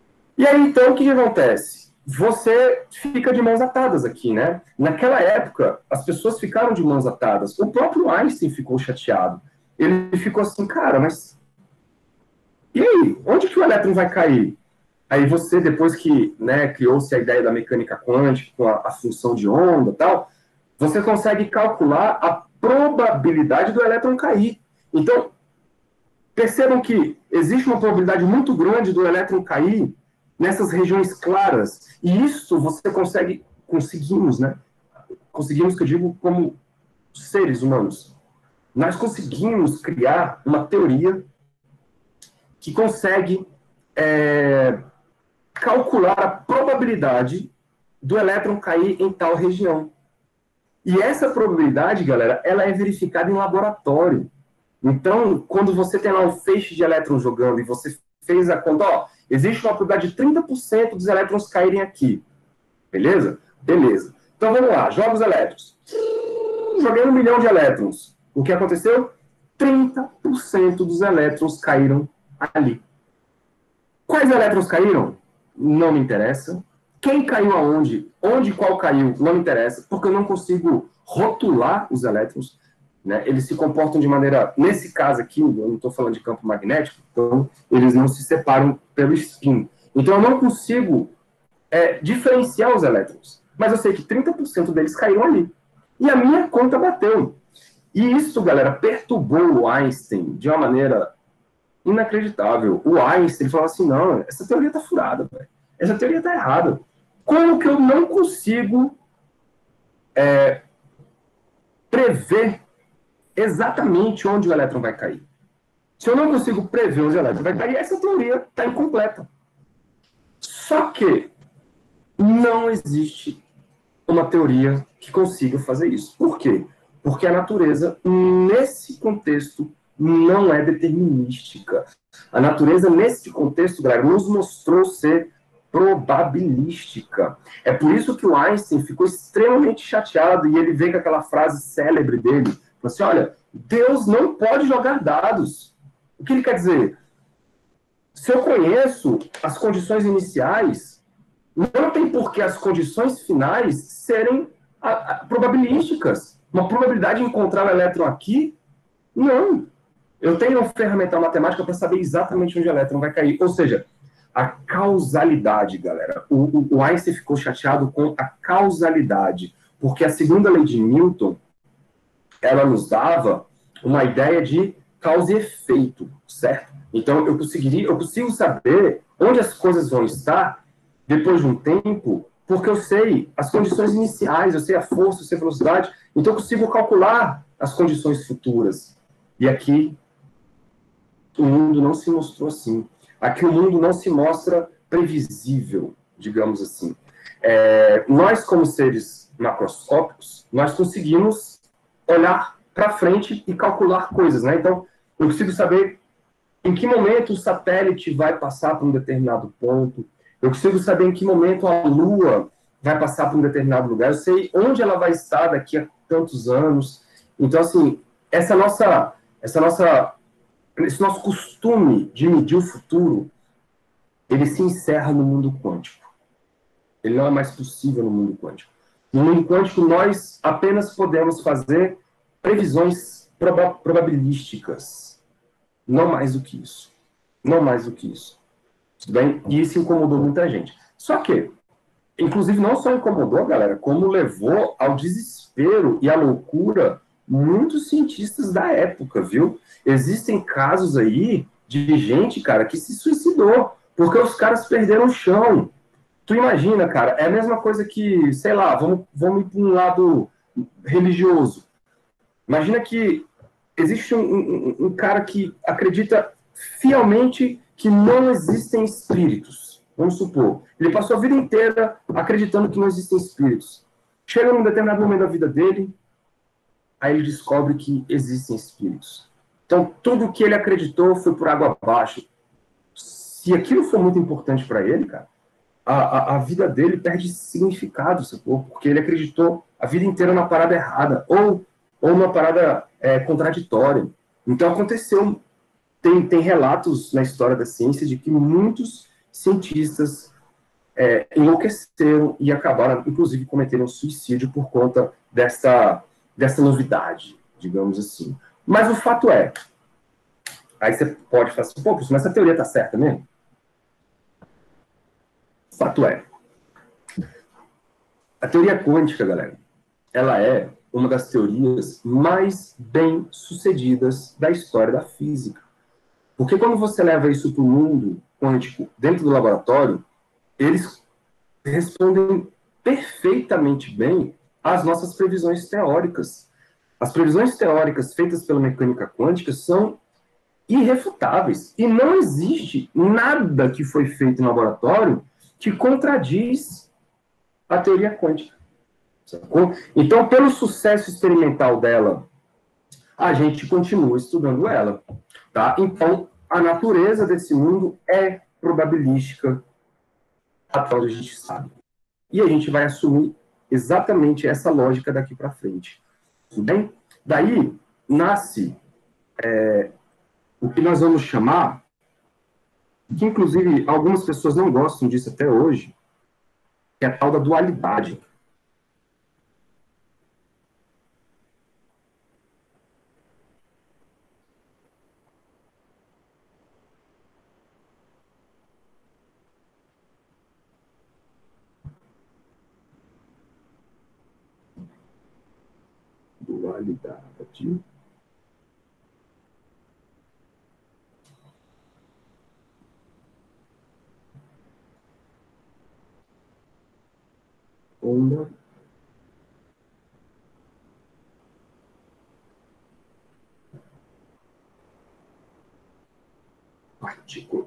A: E aí, então, o que, que acontece? Você fica de mãos atadas aqui, né? Naquela época, as pessoas ficaram de mãos atadas. O próprio Einstein ficou chateado. ele ficou assim, cara, mas e aí? Onde que o elétron vai cair? Aí você, depois que, né, criou-se a ideia da mecânica quântica, com a, a função de onda e tal, você consegue calcular a probabilidade do elétron cair. Então, percebam que existe uma probabilidade muito grande do elétron cair nessas regiões claras. E isso você consegue, conseguimos, né? Conseguimos, que eu digo, como seres humanos. Nós conseguimos criar uma teoria que consegue é, calcular a probabilidade do elétron cair em tal região. E essa probabilidade, galera, ela é verificada em laboratório. Então, quando você tem lá um feixe de elétrons jogando e você fez a conta, ó, existe uma probabilidade de trinta por cento dos elétrons caírem aqui. Beleza? Beleza. Então, vamos lá. Joga os elétrons. Joguei um milhão de elétrons. O que aconteceu? trinta por cento dos elétrons caíram ali. Quais elétrons caíram? Não me interessa. Quem caiu aonde? Onde qual caiu? Não me interessa, porque eu não consigo rotular os elétrons. Né? Eles se comportam de maneira... Nesse caso aqui, eu não estou falando de campo magnético, então eles não se separam pelo spin. Então eu não consigo é, diferenciar os elétrons. Mas eu sei que trinta por cento deles caíram ali. E a minha conta bateu. E isso, galera, perturbou o Einstein de uma maneira inacreditável. O Einstein falou assim, não, essa teoria está furada, véio. Essa teoria está errada. Como que eu não consigo é, prever exatamente onde o elétron vai cair? Se eu não consigo prever onde o elétron vai cair, essa teoria está incompleta. Só que não existe uma teoria que consiga fazer isso. Por quê? Porque a natureza, nesse contexto, não é determinística. A natureza, nesse contexto, galera, nos mostrou ser probabilística. É por isso que o Einstein ficou extremamente chateado e ele veio com aquela frase célebre dele, falou assim, olha, Deus não pode jogar dados. O que ele quer dizer? Se eu conheço as condições iniciais, não tem por que as condições finais serem a, a, probabilísticas. Uma probabilidade de encontrar o elétron aqui? Não. Eu tenho um ferramental matemática para saber exatamente onde o elétron vai cair. Ou seja, a causalidade, galera. O, o, o Einstein ficou chateado com a causalidade, porque a segunda lei de Newton, ela nos dava uma ideia de causa e efeito, certo? Então, eu, conseguiria, eu consigo saber onde as coisas vão estar depois de um tempo, porque eu sei as condições iniciais, eu sei a força, eu sei a velocidade, então eu consigo calcular as condições futuras. E aqui, o mundo não se mostrou assim. Aqui o mundo não se mostra previsível, digamos assim. É, nós, como seres macroscópicos, nós conseguimos olhar para frente e calcular coisas, né? Então, eu consigo saber em que momento o satélite vai passar por um determinado ponto, eu consigo saber em que momento a Lua vai passar por um determinado lugar, eu sei onde ela vai estar daqui a tantos anos. Então, assim, essa nossa, essa nossa, esse nosso costume de medir o futuro, ele se encerra no mundo quântico. Ele não é mais possível no mundo quântico. No mundo quântico, nós apenas podemos fazer previsões proba probabilísticas. Não mais do que isso. Não mais do que isso. Tudo bem? E isso incomodou muita gente. Só que, inclusive, não só incomodou, galera, como levou ao desespero e à loucura muitos cientistas da época, viu? Existem casos aí de gente, cara, que se suicidou, porque os caras perderam o chão. Tu imagina, cara, é a mesma coisa que, sei lá, vamos, vamos ir para um lado religioso. Imagina que existe um, um, um cara que acredita fielmente que não existem espíritos. Vamos supor. Ele passou a vida inteira acreditando que não existem espíritos. Chega num determinado momento da vida dele, aí ele descobre que existem espíritos. Então, tudo que ele acreditou foi por água abaixo. Se aquilo for muito importante para ele, cara, a, a, a vida dele perde significado, sacou? Porque ele acreditou a vida inteira na parada errada, ou, ou numa parada é, contraditória. Então, aconteceu... Tem, tem relatos na história da ciência de que muitos cientistas é, enlouqueceram e acabaram, inclusive, cometeram suicídio por conta dessa, dessa novidade, digamos assim. Mas o fato é, Aí você pode falar assim, pô, mas essa teoria está certa mesmo? Fato é, a teoria quântica, galera, ela é uma das teorias mais bem sucedidas da história da física. Porque quando você leva isso para o mundo quântico dentro do laboratório, eles respondem perfeitamente bem às nossas previsões teóricas. As previsões teóricas feitas pela mecânica quântica são irrefutáveis. E não existe nada que foi feito no laboratório que contradiz a teoria quântica. Sacou? Então, pelo sucesso experimental dela, a gente continua estudando ela. Tá? Então, a natureza desse mundo é probabilística, até onde a gente sabe. E a gente vai assumir exatamente essa lógica daqui para frente. Tudo bem? Daí nasce é, o que nós vamos chamar, que inclusive algumas pessoas não gostam disso até hoje, que é a tal da dualidade. Dualidade. Onda. Partícula.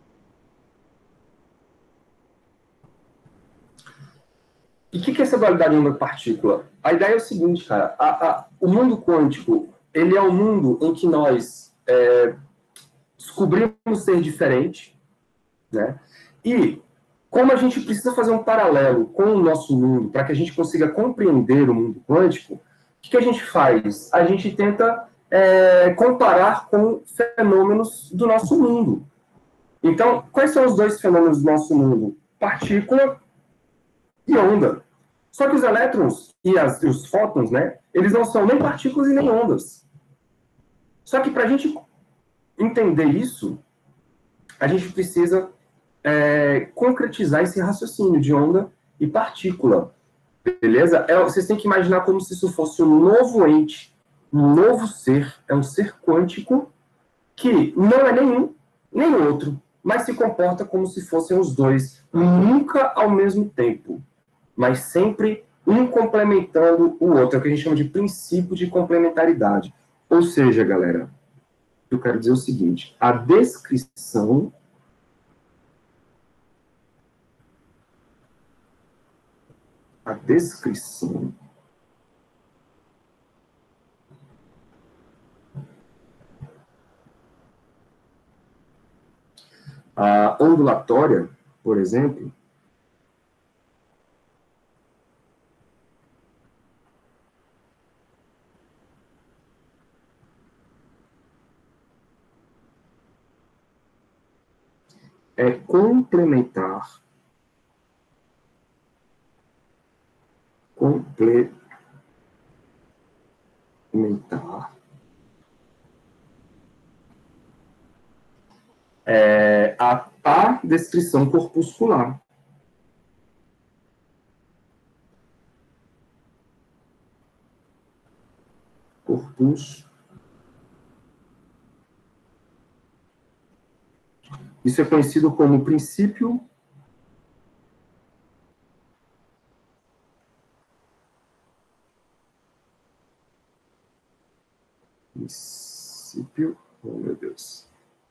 A: E o que, que é essa dualidade onda-partícula? A ideia é o seguinte, cara. A, a, o mundo quântico, ele é um mundo em que nós é, descobrimos ser diferente, né? E como a gente precisa fazer um paralelo com o nosso mundo para que a gente consiga compreender o mundo quântico, o que, que a gente faz? A gente tenta é, comparar com fenômenos do nosso mundo. Então, quais são os dois fenômenos do nosso mundo? Partícula e onda. Só que os elétrons e, as, e os fótons, né, eles não são nem partículas e nem ondas. Só que para a gente entender isso, a gente precisa é, concretizar esse raciocínio de onda e partícula. Beleza? É, vocês têm que imaginar como se isso fosse um novo ente, um novo ser, é um ser quântico que não é nenhum, nem outro, mas se comporta como se fossem os dois, nunca ao mesmo tempo, mas sempre um complementando o outro, é o que a gente chama de princípio de complementaridade. Ou seja, galera, eu quero dizer o seguinte, a descrição a descrição a ondulatória, por exemplo, é complementar, complementar é, a, a descrição corpuscular. Corpus. Isso é conhecido como princípio princípio, oh meu Deus,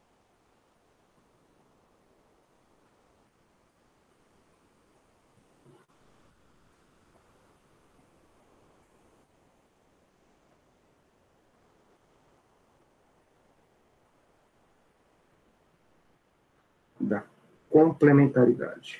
A: da complementaridade.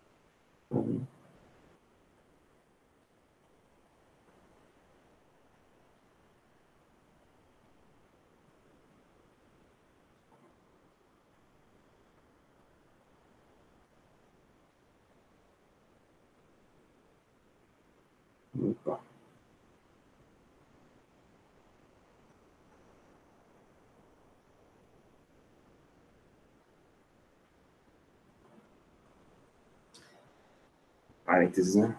A: Opa. Parênteses, né?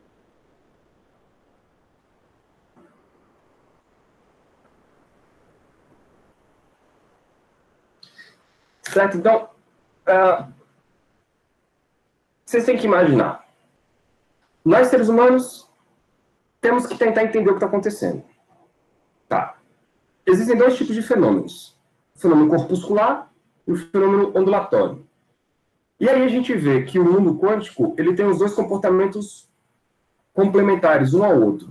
A: Certo? Então, uh, vocês têm que imaginar. Nós, seres humanos, temos que tentar entender o que está acontecendo. Tá. Existem dois tipos de fenômenos. O fenômeno corpuscular e o fenômeno ondulatório. E aí a gente vê que o mundo quântico ele tem os dois comportamentos complementares, um ao outro.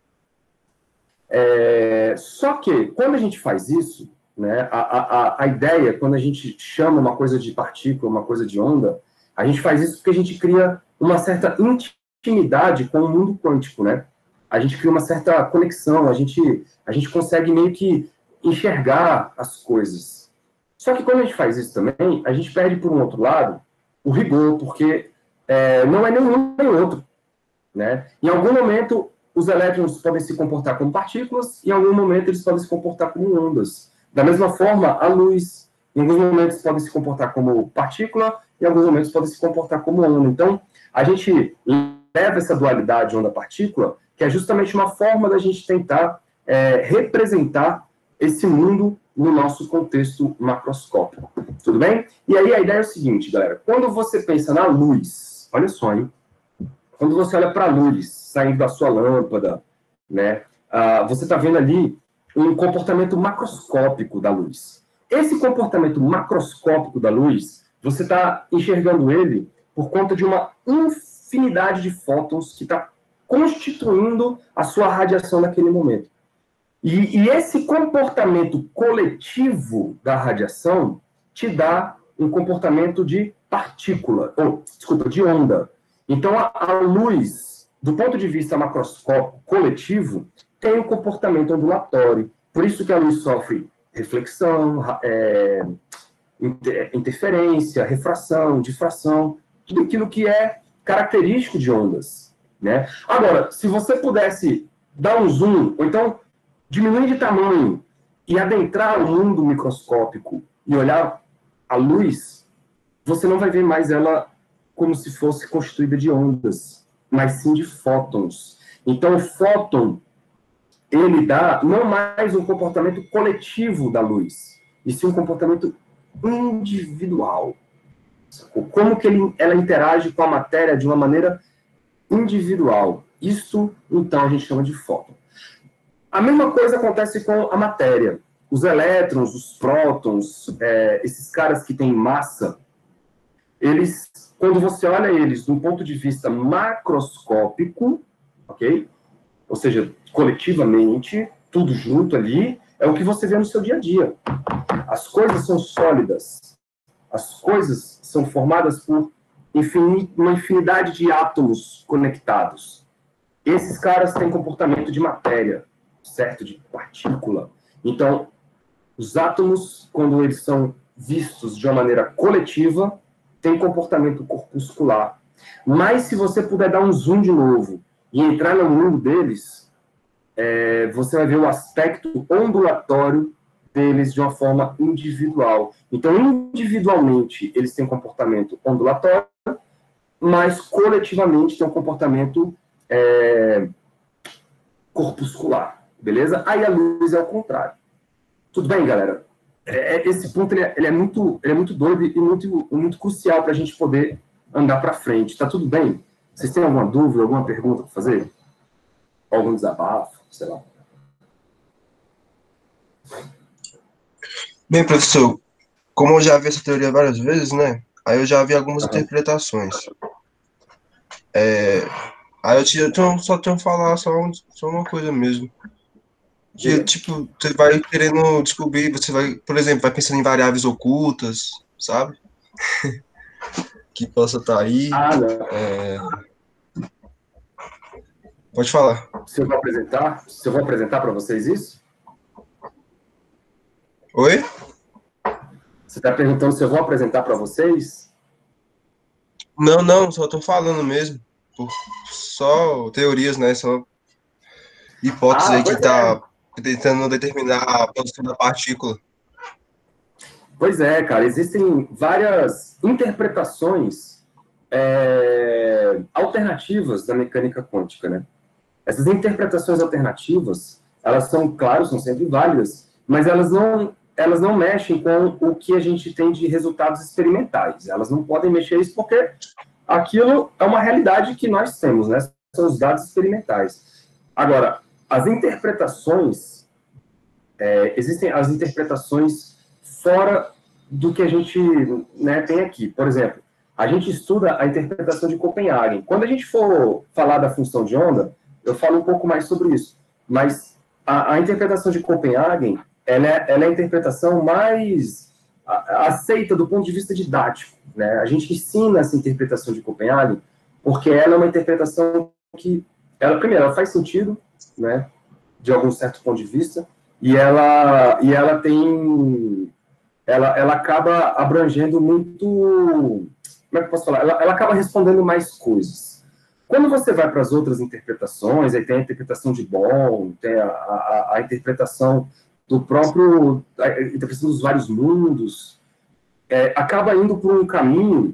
A: É, só que, quando a gente faz isso, né, a, a, a ideia, quando a gente chama uma coisa de partícula, uma coisa de onda, a gente faz isso porque a gente cria uma certa intimidade com o mundo quântico, né? A gente cria uma certa conexão, a gente, a gente consegue meio que enxergar as coisas. Só que quando a gente faz isso também, a gente perde, por um outro lado, o rigor, porque é, não é nenhum nem outro, né? Em algum momento, os elétrons podem se comportar como partículas, e em algum momento eles podem se comportar como ondas. Da mesma forma, a luz, em alguns momentos, pode se comportar como partícula, e em alguns momentos pode se comportar como onda. Então, a gente leva essa dualidade onda-partícula, que é justamente uma forma da gente tentar é, representar esse mundo no nosso contexto macroscópico. Tudo bem? E aí a ideia é o seguinte, galera. Quando você pensa na luz, olha só, hein? Quando você olha para a luz saindo da sua lâmpada, né, uh, você está vendo ali um comportamento macroscópico da luz. Esse comportamento macroscópico da luz, você está enxergando ele por conta de uma infinidade de fótons que está constituindo a sua radiação naquele momento. E, e esse comportamento coletivo da radiação te dá um comportamento de partícula, ou, desculpa, de onda. Então, a, a luz, do ponto de vista macroscópico coletivo, tem um comportamento ondulatório. Por isso que a luz sofre reflexão, é, interferência, refração, difração, tudo aquilo que é característico de ondas, né? Agora, se você pudesse dar um zoom, ou então diminuir de tamanho e adentrar o mundo microscópico e olhar a luz, você não vai ver mais ela como se fosse constituída de ondas, mas sim de fótons. Então, o fóton, ele dá não mais um comportamento coletivo da luz, e sim um comportamento individual. Como que ele, ela interage com a matéria de uma maneira individual. Isso, então, a gente chama de fóton. A mesma coisa acontece com a matéria. Os elétrons, os prótons, é, esses caras que têm massa, eles, quando você olha eles de um ponto de vista macroscópico, ok? Ou seja, coletivamente, tudo junto ali, é o que você vê no seu dia a dia. As coisas são sólidas. As coisas são formadas por infin- uma infinidade de átomos conectados. Esses caras têm comportamento de matéria, certo? De partícula. Então, os átomos, quando eles são vistos de uma maneira coletiva, têm comportamento corpuscular. Mas se você puder dar um zoom de novo e entrar no mundo deles, é, você vai ver o aspecto ondulatório deles de uma forma individual. Então, individualmente, eles têm comportamento ondulatório, mas coletivamente têm um comportamento é, corpuscular. Beleza? Aí a luz é o contrário. Tudo bem, galera? É, esse ponto ele é, ele é, muito, ele é muito doido e muito, muito crucial para a gente poder andar para frente. Tá tudo bem? Vocês têm alguma dúvida, alguma pergunta para fazer? Algum desabafo? Sei lá.
B: Bem, professor, como eu já vi essa teoria várias vezes, né? Aí eu já vi algumas
A: Uhum.
B: interpretações. É, aí eu, te, eu tenho, só tenho que falar só, um, só uma coisa mesmo. Que, tipo, você vai querendo descobrir, você vai, por exemplo, vai pensando em variáveis ocultas, sabe? Que possa estar aí.
A: Ah, não.
B: É... Pode falar.
A: Se eu vou apresentar, se eu vou apresentar para vocês isso?
B: Oi?
A: Você está perguntando se eu vou apresentar para vocês?
B: Não, não, só tô falando mesmo. Só teorias, né? Só hipóteses
A: Ah,
B: aí que
A: pois é.
B: tá tentando determinar a posição da partícula.
A: Pois é, cara. Existem várias interpretações é, alternativas da mecânica quântica, né? Essas interpretações alternativas, elas são, claro, são sempre válidas, mas elas não, elas não mexem com o que a gente tem de resultados experimentais. Elas não podem mexer isso porque aquilo é uma realidade que nós temos, né? São os dados experimentais. Agora, as interpretações, é, existem as interpretações fora do que a gente, né, tem aqui. Por exemplo, a gente estuda a interpretação de Copenhagen. Quando a gente for falar da função de onda, eu falo um pouco mais sobre isso. Mas a, a interpretação de Copenhagen, ela é, ela é a interpretação mais a, aceita do ponto de vista didático, né? A gente ensina essa interpretação de Copenhagen porque ela é uma interpretação que, ela, primeiro, ela faz sentido, né, de algum certo ponto de vista, e ela, e ela tem... Ela, ela acaba abrangendo muito... Como é que eu posso falar? Ela, ela acaba respondendo mais coisas. Quando você vai para as outras interpretações, aí tem a interpretação de Bohm, tem a, a, a interpretação do próprio... a interpretação dos vários mundos, é, acaba indo por um caminho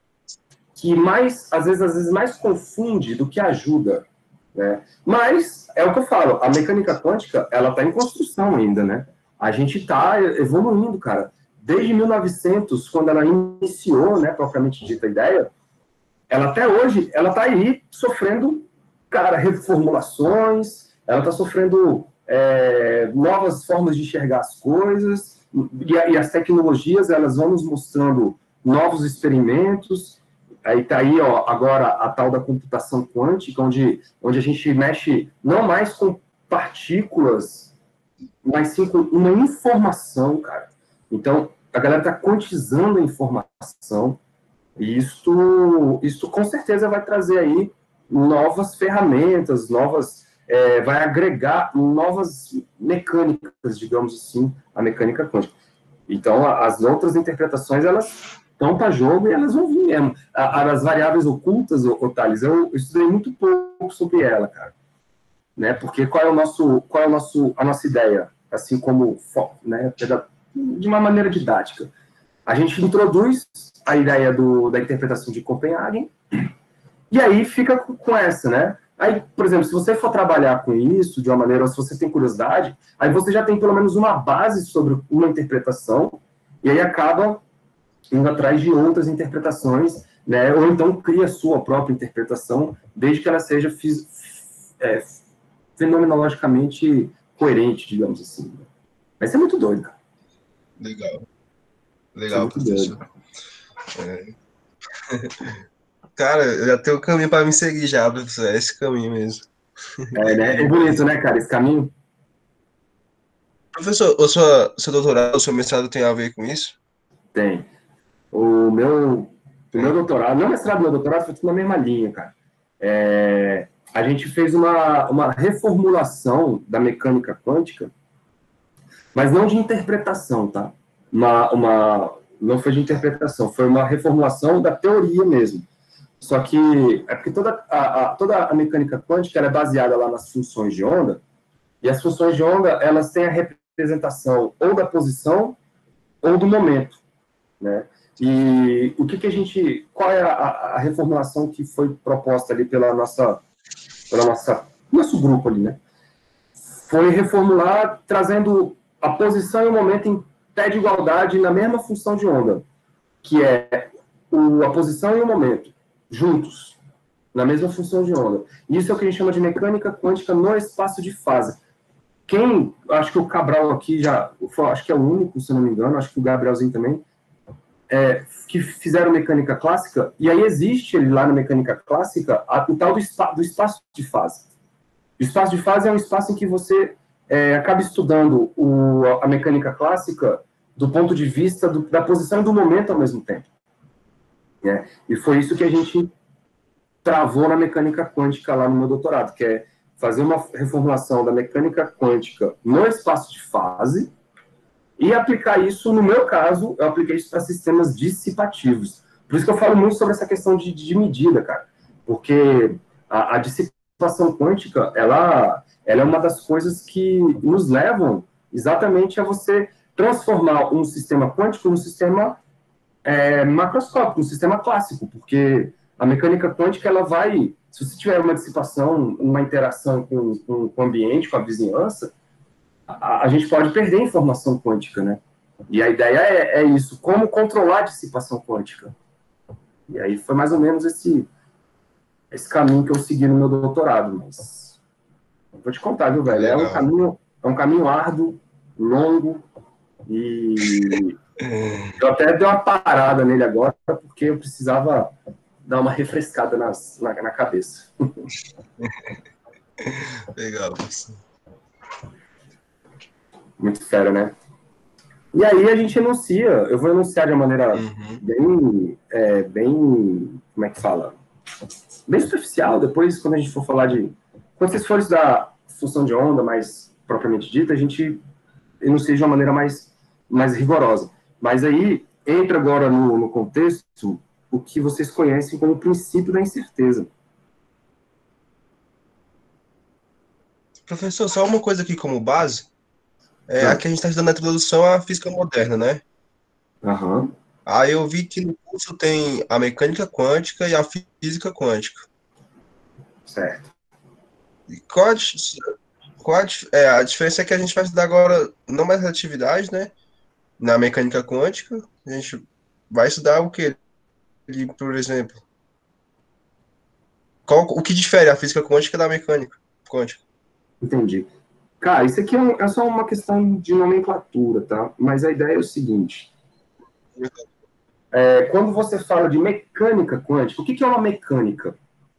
A: que mais, às vezes, às vezes mais confunde do que ajuda, né? Mas, é o que eu falo, a mecânica quântica, ela está em construção ainda, né? A gente está evoluindo, cara. Desde mil e novecentos, quando ela iniciou, né, propriamente dita a ideia, ela até hoje, ela está aí sofrendo, cara, reformulações, ela está sofrendo é, novas formas de enxergar as coisas, e, e as tecnologias, elas vão nos mostrando novos experimentos. Aí está aí, ó, agora a tal da computação quântica, onde, onde a gente mexe não mais com partículas, mas sim com uma informação, cara. Então, a galera está quantizando a informação, e isto, isto com certeza vai trazer aí novas ferramentas, novas, é, vai agregar novas mecânicas, digamos assim, a mecânica quântica. Então, as outras interpretações, elas estão para jogo e elas vão vir mesmo. As variáveis ocultas, ô, Thales, eu estudei muito pouco sobre ela, cara. Né? Porque qual é, o nosso, qual é o nosso, a nossa ideia? Assim como, né, de uma maneira didática. A gente introduz a ideia do, da interpretação de Copenhagen, e aí fica com essa, né? Aí, por exemplo, se você for trabalhar com isso de uma maneira, ou se você tem curiosidade, aí você já tem pelo menos uma base sobre uma interpretação, e aí acaba indo atrás de outras interpretações, né? Ou então cria a sua própria interpretação, desde que ela seja é, fenomenologicamente coerente, digamos assim. Vai ser muito doido, cara.
B: Legal. Legal, professor. É. Cara, eu já tenho o caminho para me seguir já, professor. É esse caminho mesmo.
A: É, né? É bonito, né, cara, esse caminho?
B: Professor, o seu, seu doutorado, o seu mestrado tem a ver com isso?
A: Tem. O meu, o meu doutorado, meu mestrado e meu doutorado foi tudo na mesma linha, cara. É, a gente fez uma, uma reformulação da mecânica quântica, mas não de interpretação, tá? Uma, uma, não foi de interpretação, foi uma reformulação da teoria mesmo. Só que é porque toda a, a, toda a mecânica quântica ela é baseada lá nas funções de onda, e as funções de onda, elas têm a representação ou da posição ou do momento, né? E o que que a gente, qual é a, a reformulação que foi proposta ali pela nossa, pela nossa, nosso grupo ali, né? Foi reformular trazendo a posição e o momento em pé de igualdade na mesma função de onda, que é o, a posição e o momento, juntos, na mesma função de onda. Isso é o que a gente chama de mecânica quântica no espaço de fase. Quem, acho que o Cabral aqui já, acho que é o único, se não me engano, acho que o Gabrielzinho também, é, que fizeram mecânica clássica, e aí existe lá na mecânica clássica a, o tal do, espa, do espaço de fase. O espaço de fase é um espaço em que você é, acaba estudando o, a mecânica clássica do ponto de vista do, da posição e do momento ao mesmo tempo. Né? E foi isso que a gente travou na mecânica quântica lá no meu doutorado, que é fazer uma reformulação da mecânica quântica no espaço de fase e aplicar isso, no meu caso, eu apliquei isso para sistemas dissipativos. Por isso que eu falo muito sobre essa questão de, de medida, cara, porque a, a dissipação quântica, ela, ela é uma das coisas que nos levam exatamente a você transformar um sistema quântico num sistema é, macroscópico, um sistema clássico, porque A mecânica quântica, ela vai, se você tiver uma dissipação, uma interação com, com, com o ambiente, com a vizinhança, a, a gente pode perder informação quântica, né? E a ideia é, é isso, como controlar a dissipação quântica. E aí foi mais ou menos esse, esse caminho que eu segui no meu doutorado, mas vou te contar, viu, velho? É um caminho, é um caminho árduo, longo, e eu até dei uma parada nele agora, porque eu precisava dar uma refrescada nas, na, na cabeça.
B: Legal.
A: Muito fera, né? E aí a gente enuncia, eu vou enunciar de uma maneira uhum. bem, é, bem, como é que fala? Bem superficial, depois quando a gente for falar de... Quando vocês forem estudar função de onda mais propriamente dita, a gente enuncia de uma maneira mais, mais rigorosa. Mas aí entra agora no, no contexto o que vocês conhecem como o princípio da incerteza.
B: Professor, só uma coisa aqui como base. É, ah. Aqui a gente está estudando a introdução à física moderna, né?
A: Aham.
B: Aí eu vi que no curso tem a mecânica quântica e a física quântica.
A: Certo.
B: E qual a, qual a, é, a diferença é que a gente vai estudar agora não mais relatividade, né? Na mecânica quântica, a gente vai estudar o quê? Por exemplo, qual, o que difere a física quântica da mecânica quântica?
A: Entendi. Cara, isso aqui é, é só uma questão de nomenclatura, tá? Mas a ideia é o seguinte. É, quando você fala de mecânica quântica, o que, que é uma mecânica?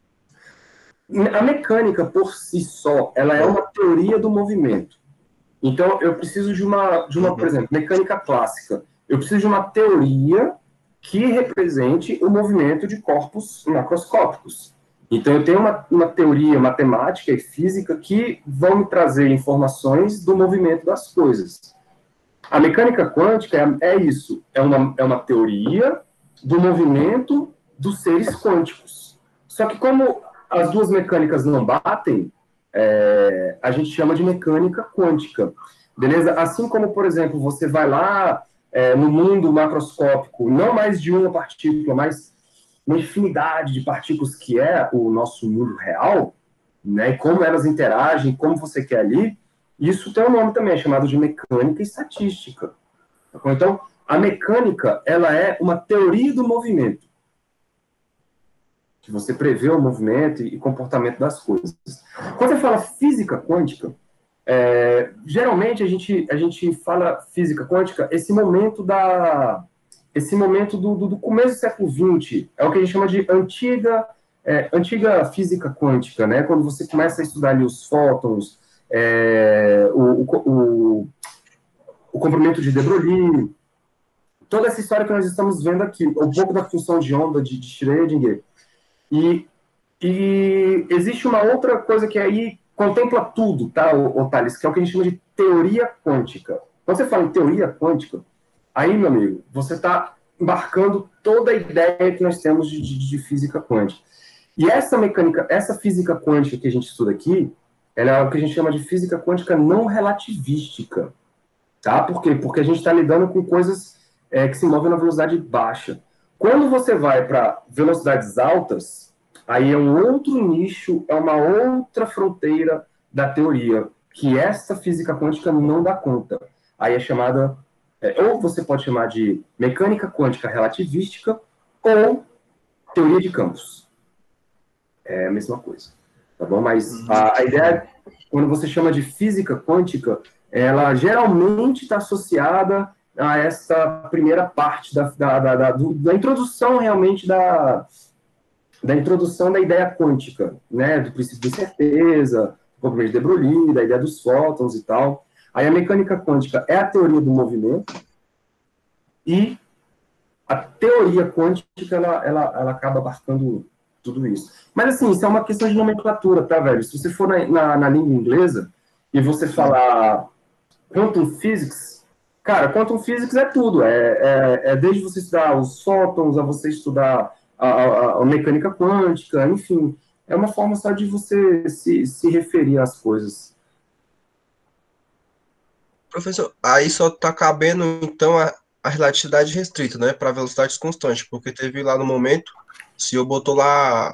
A: A mecânica, por si só, ela é uma teoria do movimento. Então, eu preciso de uma, de uma, por exemplo, mecânica clássica. Eu preciso de uma teoria que represente o movimento de corpos macroscópicos. Então, eu tenho uma, uma teoria matemática e física que vão me trazer informações do movimento das coisas. A mecânica quântica é, é isso, é uma, é uma teoria do movimento dos seres quânticos. Só que como as duas mecânicas não batem, é, a gente chama de mecânica quântica, beleza? Assim como, por exemplo, você vai lá é, no mundo macroscópico, não mais de uma partícula, mas uma infinidade de partículas que é o nosso mundo real, né? E como elas interagem, como você quer ali, isso tem um nome também, chamado de mecânica estatística. Então, a mecânica, ela é uma teoria do movimento, que você prevê o movimento e comportamento das coisas. Quando você fala física quântica, é, geralmente a gente, a gente fala física quântica, esse momento da... esse momento do, do, do começo do século vinte, é o que a gente chama de antiga, é, antiga física quântica, né? Quando você começa a estudar ali os fótons, é, o, o, o, o comprimento de de Broglie, toda essa história que nós estamos vendo aqui, um pouco da função de onda de, de Schrödinger, e, e existe uma outra coisa que aí contempla tudo, tá, o, o Thales, que é o que a gente chama de teoria quântica. Quando você fala em teoria quântica, aí, meu amigo, você está embarcando toda a ideia que nós temos de, de, de física quântica. E essa mecânica, essa física quântica que a gente estuda aqui, ela é o que a gente chama de física quântica não relativística. Tá? Por quê? Porque a gente está lidando com coisas é, que se movem na velocidade baixa. Quando você vai para velocidades altas, aí é um outro nicho, é uma outra fronteira da teoria, que essa física quântica não dá conta. Aí é chamada... É, ou você pode chamar de mecânica quântica relativística ou teoria de campos. É a mesma coisa, tá bom? Mas a, a ideia, quando você chama de física quântica, ela geralmente está associada a essa primeira parte da, da, da, da, do, da introdução, realmente, da, da introdução da ideia quântica, né? Do princípio de certeza, do comprimento de de Broglie, da ideia dos fótons e tal. Aí a mecânica quântica é a teoria do movimento e a teoria quântica, ela, ela, ela acaba abarcando tudo isso. Mas, assim, isso é uma questão de nomenclatura, tá, velho? Se você for na, na, na língua inglesa e você falar quantum physics, cara, quantum physics é tudo. É, é, é desde você estudar os fótons, a você estudar a, a, a mecânica quântica, enfim. É uma forma só de você se, se referir às coisas.
B: Professor, aí só está cabendo, então, a, a relatividade restrita, né, para velocidades constantes, porque teve lá no momento Se eu botou lá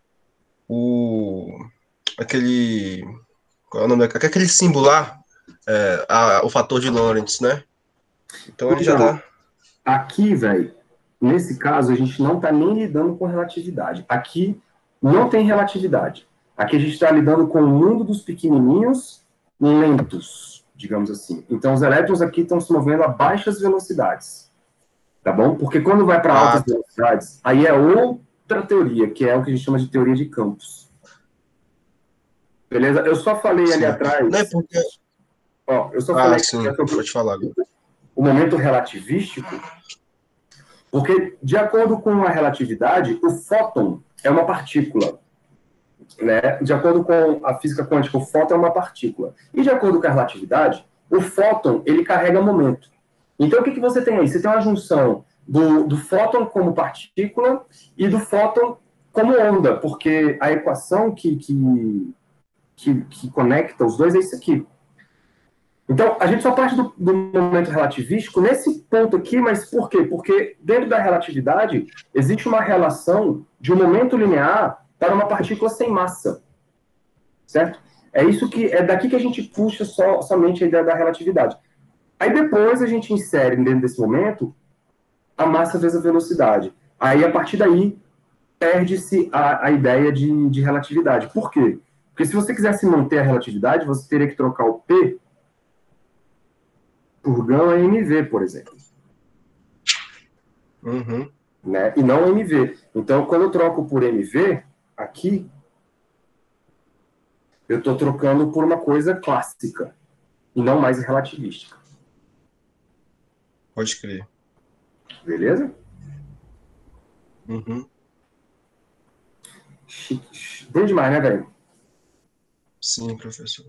B: o aquele qual é o nome daquele aquele símbolo lá, é, a- o fator de Lorentz, né? Então ele já
A: Então,
B: dá.
A: aqui, velho, nesse caso, a gente não está nem lidando com relatividade. Aqui não tem relatividade. Aqui a gente está lidando com o mundo dos pequenininhos lentos, digamos assim. Então, os elétrons aqui estão se movendo a baixas velocidades, tá bom? Porque quando vai para altas
B: Ah, tá.
A: velocidades, aí é outra teoria, que é o que a gente chama de teoria de campos. Beleza? Eu só falei ali
B: Sim. Não é
A: atrás,
B: porque.
A: ó, eu só
B: Ah,
A: falei
B: sim.
A: sobre
B: Pode falar agora.
A: o momento relativístico, porque, de acordo com a relatividade, o fóton é uma partícula. Né? De acordo com a física quântica, o fóton é uma partícula. E, de acordo com a relatividade, o fóton ele carrega momento. Então, o que, que você tem aí? Você tem uma junção do, do fóton como partícula e do fóton como onda, porque a equação que, que, que, que conecta os dois é isso aqui. Então, a gente só parte do, do momento relativístico nesse ponto aqui, mas por quê? Porque dentro da relatividade existe uma relação de um momento linear para uma partícula sem massa, certo? É isso que é daqui que a gente puxa só, somente a ideia da relatividade. Aí depois a gente insere dentro desse momento a massa vezes a velocidade. Aí a partir daí perde-se a, a ideia de, de relatividade. Por quê? Porque se você quisesse manter a relatividade, você teria que trocar o P por gama M V, por exemplo.
B: Uhum.
A: Né? E não M V. Então, quando eu troco por M V, aqui, eu estou trocando por uma coisa clássica, e não mais relativística.
B: Pode crer.
A: Beleza?
B: Uhum.
A: Bem demais, né, velho?
B: Sim, professor.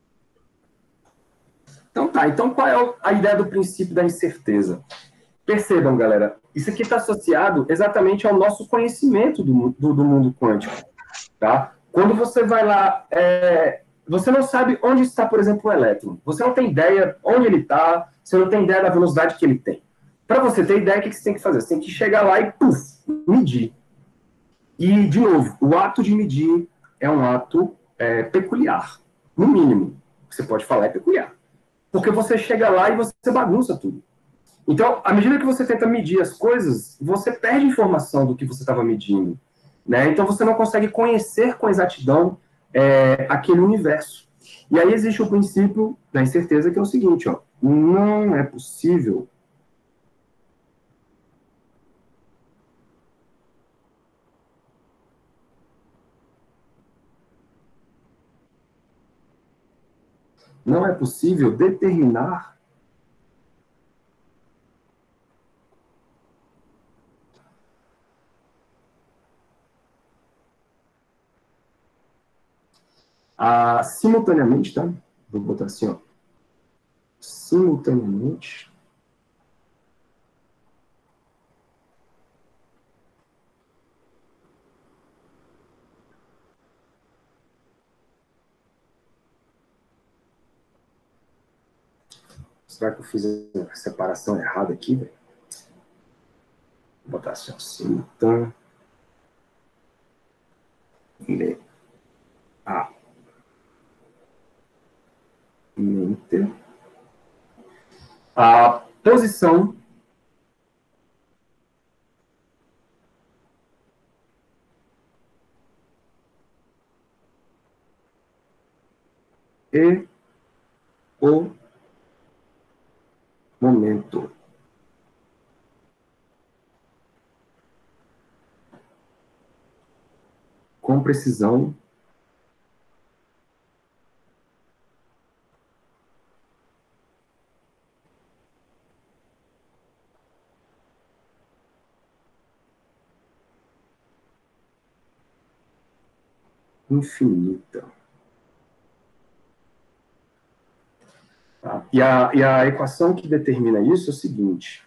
A: Então tá, então qual é a ideia do princípio da incerteza? Percebam, galera, isso aqui está associado exatamente ao nosso conhecimento do, do, do mundo quântico, tá? Quando você vai lá, é, você não sabe onde está, por exemplo, o elétron. Você não tem ideia onde ele está, você não tem ideia da velocidade que ele tem. Para você ter ideia, o que você tem que fazer? Você tem que chegar lá e, puf, medir. E, de novo, o ato de medir é um ato é, peculiar, no mínimo. Você pode falar é peculiar. Porque você chega lá e você bagunça tudo. Então, à medida que você tenta medir as coisas, você perde informação do que você estava medindo. Né? Então, você não consegue conhecer com exatidão é, aquele universo. E aí existe o princípio da incerteza, que é o seguinte, ó, não é possível não é possível determinar a, simultaneamente, tá? Vou botar assim, ó, simultaneamente será que eu fiz a separação errada aqui, velho? Vou botar assim, ó, simultaneamente. A posição e o momento. Com precisão infinita. Tá? E, a, e a equação que determina isso é o seguinte.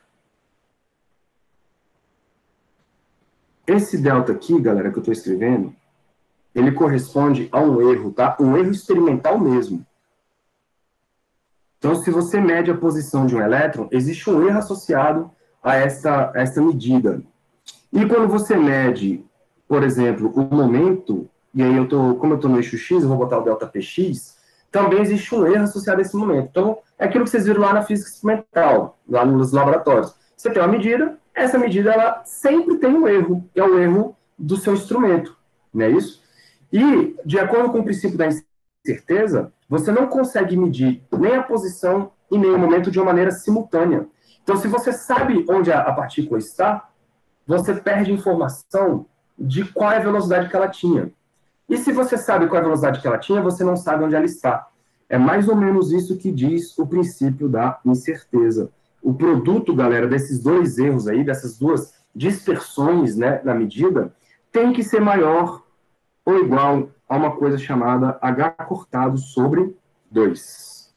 A: Esse delta aqui, galera, que eu estou escrevendo, ele corresponde a um erro, tá? Um erro experimental mesmo. Então, se você mede a posição de um elétron, existe um erro associado a esta, a esta medida. E quando você mede por exemplo, o momento, e aí eu tô, como eu estou no eixo X, eu vou botar o delta P X, também existe um erro associado a esse momento. Então, é aquilo que vocês viram lá na física experimental, lá nos laboratórios. Você tem uma medida, essa medida ela sempre tem um erro, que é o erro do seu instrumento, não é isso? E, de acordo com o princípio da incerteza, você não consegue medir nem a posição e nem o momento de uma maneira simultânea. Então, se você sabe onde a partícula está, você perde informação de qual é a velocidade que ela tinha. E se você sabe qual é a velocidade que ela tinha, você não sabe onde ela está. É mais ou menos isso que diz o princípio da incerteza. O produto, galera, desses dois erros aí, dessas duas dispersões, né, na medida, tem que ser maior ou igual a uma coisa chamada H cortado sobre dois.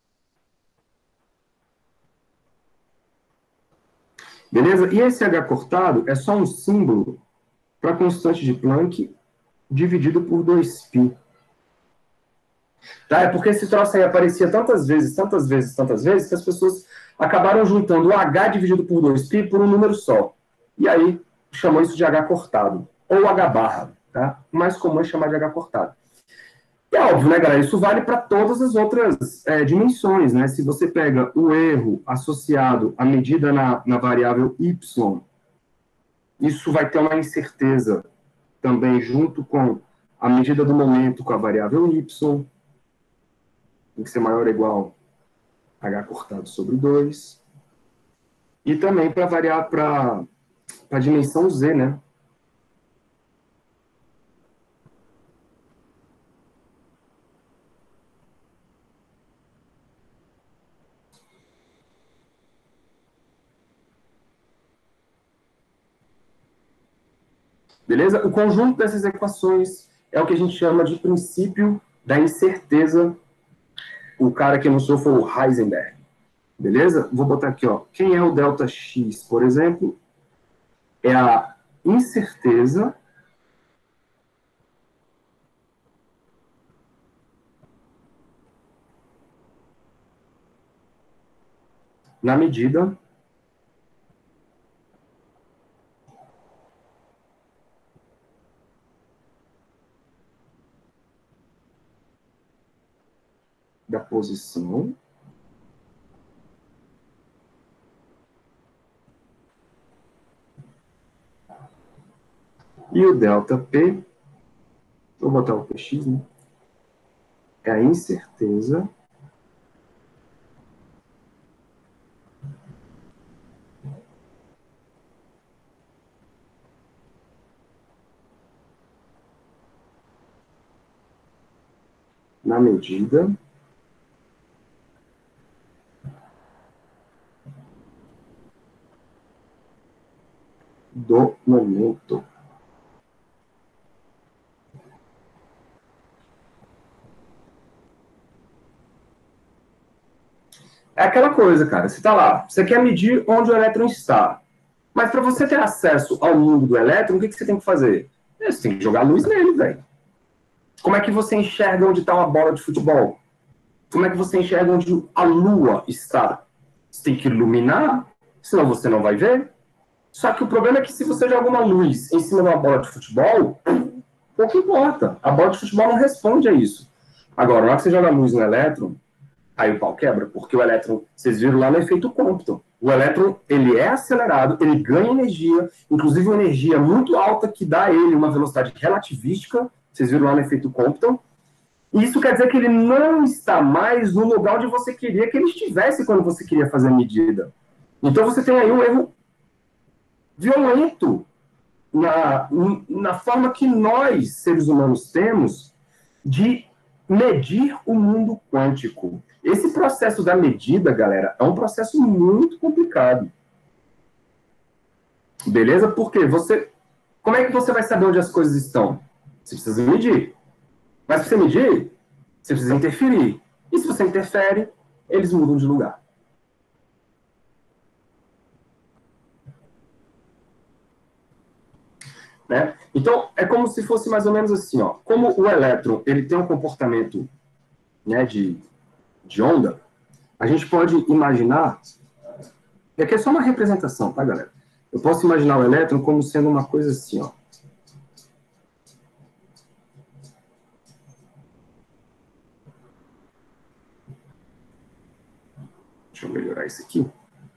A: Beleza? E esse H cortado é só um símbolo para a constante de Planck dividido por dois π. Tá? É porque esse troço aí aparecia tantas vezes, tantas vezes, tantas vezes, que as pessoas acabaram juntando o H dividido por dois π por um número só. E aí chamou isso de H cortado, ou H barra. Tá? O mais comum é chamar de H cortado. E é óbvio, né, galera? Isso vale para todas as outras é, dimensões, né? Se você pega o erro associado à medida na, na variável y, isso vai ter uma incerteza também junto com a medida do momento com a variável y, tem que ser maior ou igual a H cortado sobre dois. E também para variar para a dimensão z, né? Beleza? O conjunto dessas equações é o que a gente chama de princípio da incerteza. O cara que anunciou foi o Heisenberg. Beleza? Vou botar aqui, ó. Quem é o delta X, por exemplo? É a incerteza na medida da posição e o delta P, vou botar o P X, né? É a incerteza na medida do momento. É aquela coisa, cara. Você está lá, você quer medir onde o elétron está. Mas para você ter acesso ao mundo do elétron, o que, que você tem que fazer? Você tem que jogar luz nele, velho. Como é que você enxerga onde está uma bola de futebol? Como é que você enxerga onde a lua está? Você tem que iluminar, senão você não vai ver. Só que o problema é que se você joga uma luz em cima de uma bola de futebol, pouco importa. A bola de futebol não responde a isso. Agora, na hora que você joga luz no elétron, aí o pau quebra, porque o elétron, vocês viram lá no efeito Compton. O elétron, ele é acelerado, ele ganha energia, inclusive uma energia muito alta que dá a ele uma velocidade relativística, vocês viram lá no efeito Compton. E isso quer dizer que ele não está mais no lugar onde você queria que ele estivesse quando você queria fazer a medida. Então você tem aí um erro violento na, na forma que nós, seres humanos, temos de medir o mundo quântico. Esse processo da medida, galera, é um processo muito complicado. Beleza? Porque você... Como é que você vai saber onde as coisas estão? Você precisa medir. Mas para você medir, você precisa interferir. E se você interfere, eles mudam de lugar. Né? Então, é como se fosse mais ou menos assim, ó. Como o elétron ele tem um comportamento, né, de, de onda, a gente pode imaginar... E aqui é só uma representação, tá, galera? Eu posso imaginar o elétron como sendo uma coisa assim, ó. Deixa eu melhorar isso aqui.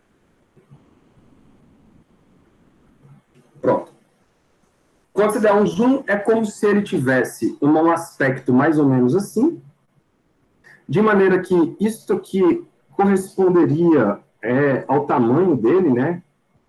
A: Pronto. Quando você der um zoom, é como se ele tivesse um aspecto mais ou menos assim, de maneira que isso aqui corresponderia é, ao tamanho dele, né?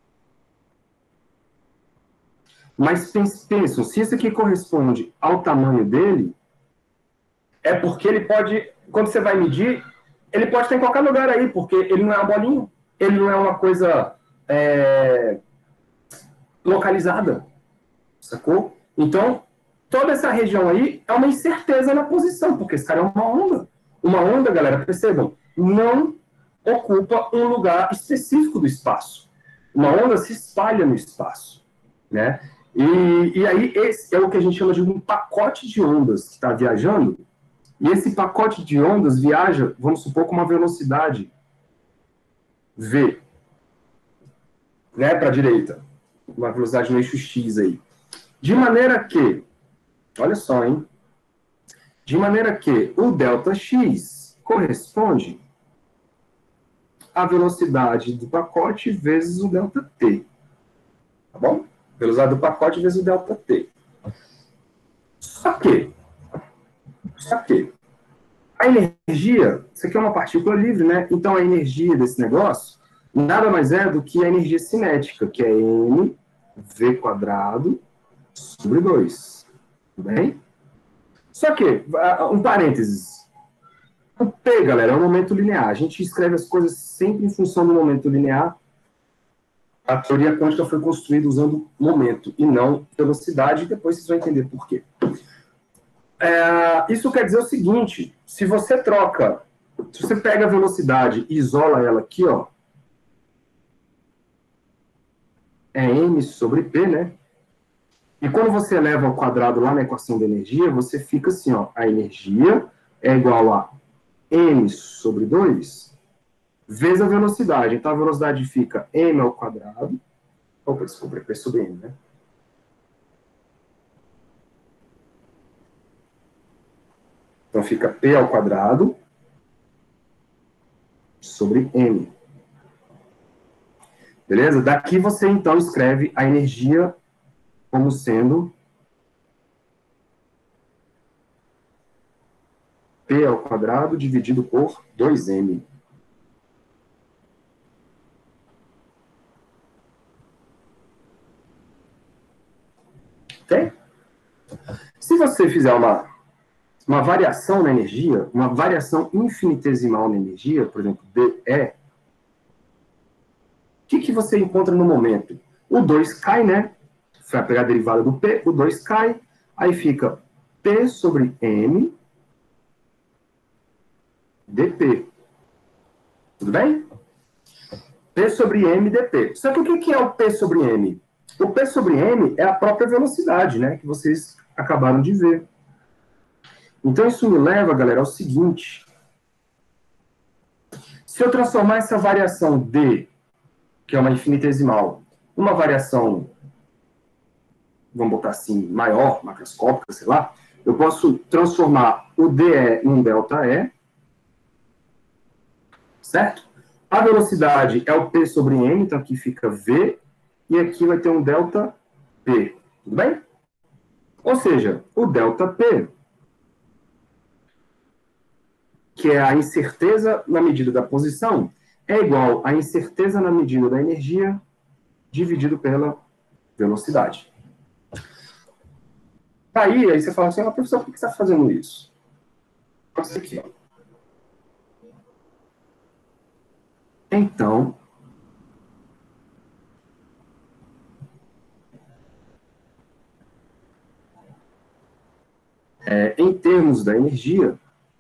A: Mas pensam, se isso aqui corresponde ao tamanho dele, é porque ele pode, quando você vai medir, ele pode estar em qualquer lugar aí, porque ele não é uma bolinha, ele não é uma coisa é, localizada, sacou? Então, toda essa região aí é uma incerteza na posição, porque esse cara é uma onda. Uma onda, galera, percebam, não ocupa um lugar específico do espaço. Uma onda se espalha no espaço, né? E, e aí, esse é o que a gente chama de um pacote de ondas que está viajando, e esse pacote de ondas viaja, vamos supor, com uma velocidade V, né, para a direita, uma velocidade no eixo X aí. De maneira que, olha só, hein? De maneira que o delta-x corresponde à velocidade do pacote vezes o delta-t. Tá bom? Velocidade do pacote vezes o delta-t. Só que, só que, a energia, isso aqui é uma partícula livre, né? Então a energia desse negócio nada mais é do que a energia cinética, que é m v quadrado sobre dois. Tudo bem? Só que, um parênteses. O P, galera, é um momento linear. A gente escreve as coisas sempre em função do momento linear. A teoria quântica foi construída usando momento e não velocidade, e depois vocês vão entender por quê. É, isso quer dizer o seguinte, se você troca, se você pega a velocidade e isola ela aqui, ó, é m sobre p, né? E quando você eleva ao quadrado lá na equação da energia, você fica assim, ó, a energia é igual a m sobre dois vezes a velocidade. Então a velocidade fica m ao quadrado, opa, desculpa, é p sobre m, né? Então fica p ao quadrado sobre m. Beleza? Daqui você então escreve a energia como sendo p ao quadrado dividido por dois m. Ok? Se você fizer uma, uma variação na energia, uma variação infinitesimal na energia, por exemplo, dE, o que, que você encontra no momento? O dois cai, né? Você vai pegar a derivada do P, o dois cai, aí fica P sobre M dP. Tudo bem? P sobre M dP. Só que o que é o P sobre M? O P sobre M é a própria velocidade, né? Que vocês acabaram de ver. Então isso me leva, galera, ao seguinte. Se eu transformar essa variação D, que é uma infinitesimal, uma variação, vamos botar assim, maior, macroscópica, sei lá, eu posso transformar o dE em um ΔE, certo? A velocidade é o P sobre M, então aqui fica V, e aqui vai ter um ΔP, tudo bem? Ou seja, o ΔP, que é a incerteza na medida da posição, é igual à incerteza na medida da energia dividido pela velocidade. Aí, aí você fala assim, ah, professor, por que você está fazendo isso? Isso aqui. Então, é, em termos da energia,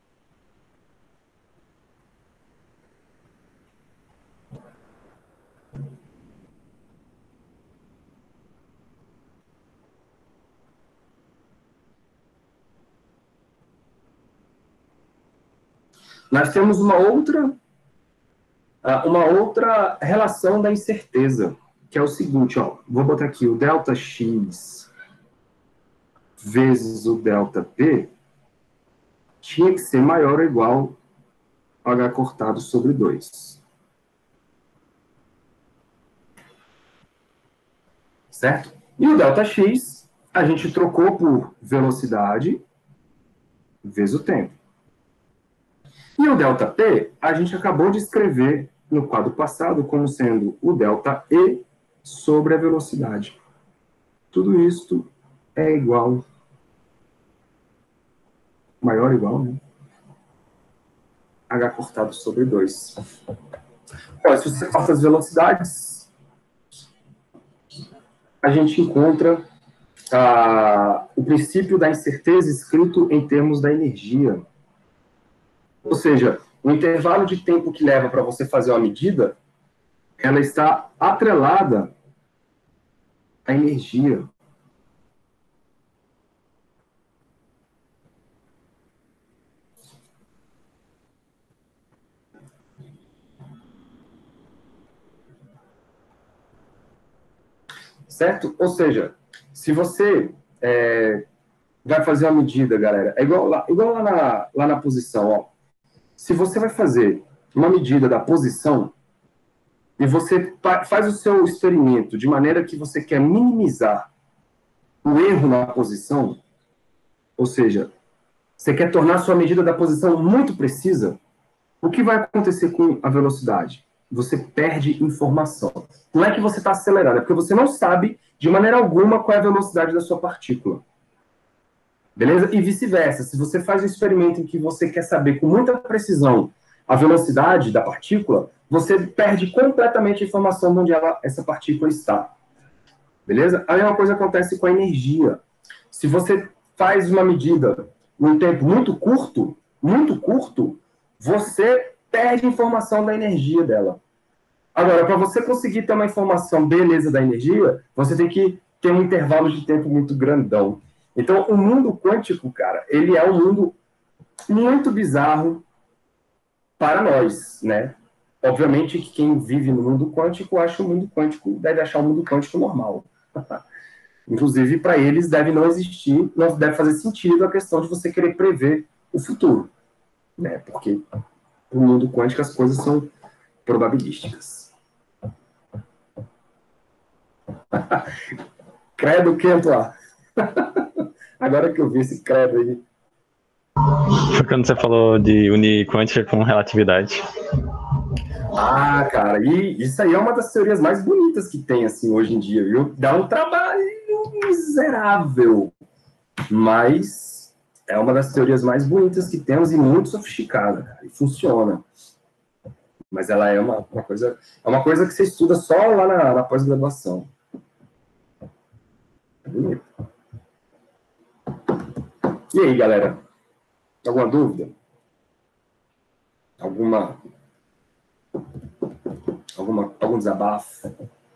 A: nós temos uma outra, uma outra relação da incerteza, que é o seguinte, ó, vou botar aqui o ΔX vezes o ΔP tinha que ser maior ou igual a H cortado sobre dois. certo? E o Δx, a gente trocou por velocidade vezes o tempo. E o ΔT, a gente acabou de escrever no quadro passado como sendo o ΔE sobre a velocidade. Tudo isso é igual, maior ou igual, né? H cortado sobre dois. Olha, se você passa as velocidades, a gente encontra ah, o princípio da incerteza escrito em termos da energia. Ou seja, o intervalo de tempo que leva para você fazer uma medida, ela está atrelada à energia. Certo? Ou seja, se você é, vai fazer uma medida, galera, é igual lá, igual lá, na, lá na posição, ó. Se você vai fazer uma medida da posição e você faz o seu experimento de maneira que você quer minimizar o erro na posição, ou seja, você quer tornar a sua medida da posição muito precisa, o que vai acontecer com a velocidade? Você perde informação. Não é que você está acelerando, é porque você não sabe de maneira alguma qual é a velocidade da sua partícula. Beleza? E vice-versa. Se você faz um experimento em que você quer saber com muita precisão a velocidade da partícula, você perde completamente a informação de onde ela, essa partícula está. Beleza? A mesma coisa acontece com a energia. Se você faz uma medida num tempo muito curto, muito curto, você perde informação da energia dela. Agora, para você conseguir ter uma informação beleza da energia, você tem que ter um intervalo de tempo muito grandão. Então, o mundo quântico, cara, ele é um mundo muito bizarro para nós, né? Obviamente que quem vive no mundo quântico acha o mundo quântico, deve achar o mundo quântico normal. Inclusive, para eles deve não existir, não deve fazer sentido a questão de você querer prever o futuro, né? Porque no mundo quântico as coisas são probabilísticas. Credo que lá. Agora que eu vi esse credo aí.
C: Foi quando você falou de unir quântica com relatividade.
A: Ah, cara, e isso aí é uma das teorias mais bonitas que tem, assim, hoje em dia, viu? Dá um trabalho miserável, mas é uma das teorias mais bonitas que temos e muito sofisticada, cara, e funciona. Mas ela é uma, uma coisa, é uma coisa que você estuda só lá na, na pós-graduação. É bonito. E aí, galera? Alguma dúvida? Alguma... Alguma, algum desabafo?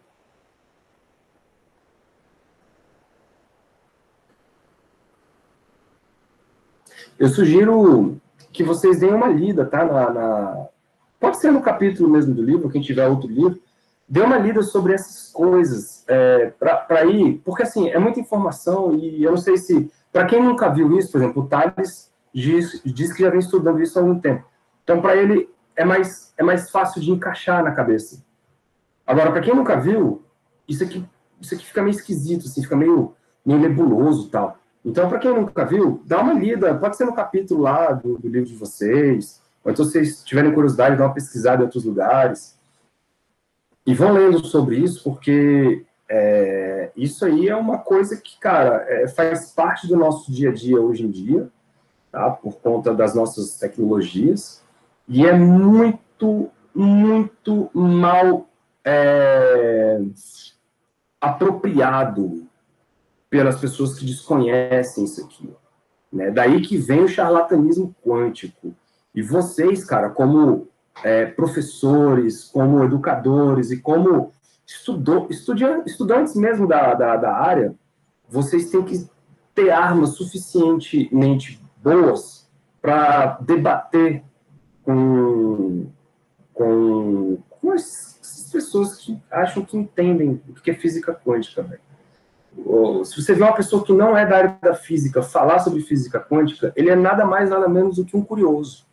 A: Eu sugiro que vocês deem uma lida, tá? Na, na... Pode ser no capítulo mesmo do livro, quem tiver outro livro, dê uma lida sobre essas coisas, é, para ir, porque assim, é muita informação e eu não sei se, para quem nunca viu isso, por exemplo, o Thales diz, diz que já vem estudando isso há algum tempo. Então, para ele, é mais, é mais fácil de encaixar na cabeça. Agora, para quem nunca viu, isso aqui, isso aqui fica meio esquisito, assim, fica meio, meio nebuloso e tal. Então, para quem nunca viu, dá uma lida, pode ser no capítulo lá do, do livro de vocês, ou então, se vocês tiverem curiosidade, dá uma pesquisada em outros lugares. E vão lendo sobre isso, porque é, isso aí é uma coisa que, cara, é, faz parte do nosso dia a dia hoje em dia, tá? Por conta das nossas tecnologias, e é muito, muito mal é, apropriado pelas pessoas que desconhecem isso aqui, né? Daí que vem o charlatanismo quântico. E vocês, cara, como é, professores, como educadores e como estudou, estudantes mesmo da, da, da área, vocês têm que ter armas suficientemente boas para debater com, com, com as, as pessoas que acham que entendem o que é física quântica, velho. Se você vê uma pessoa que não é da área da física falar sobre física quântica, ele é nada mais, nada menos do que um curioso.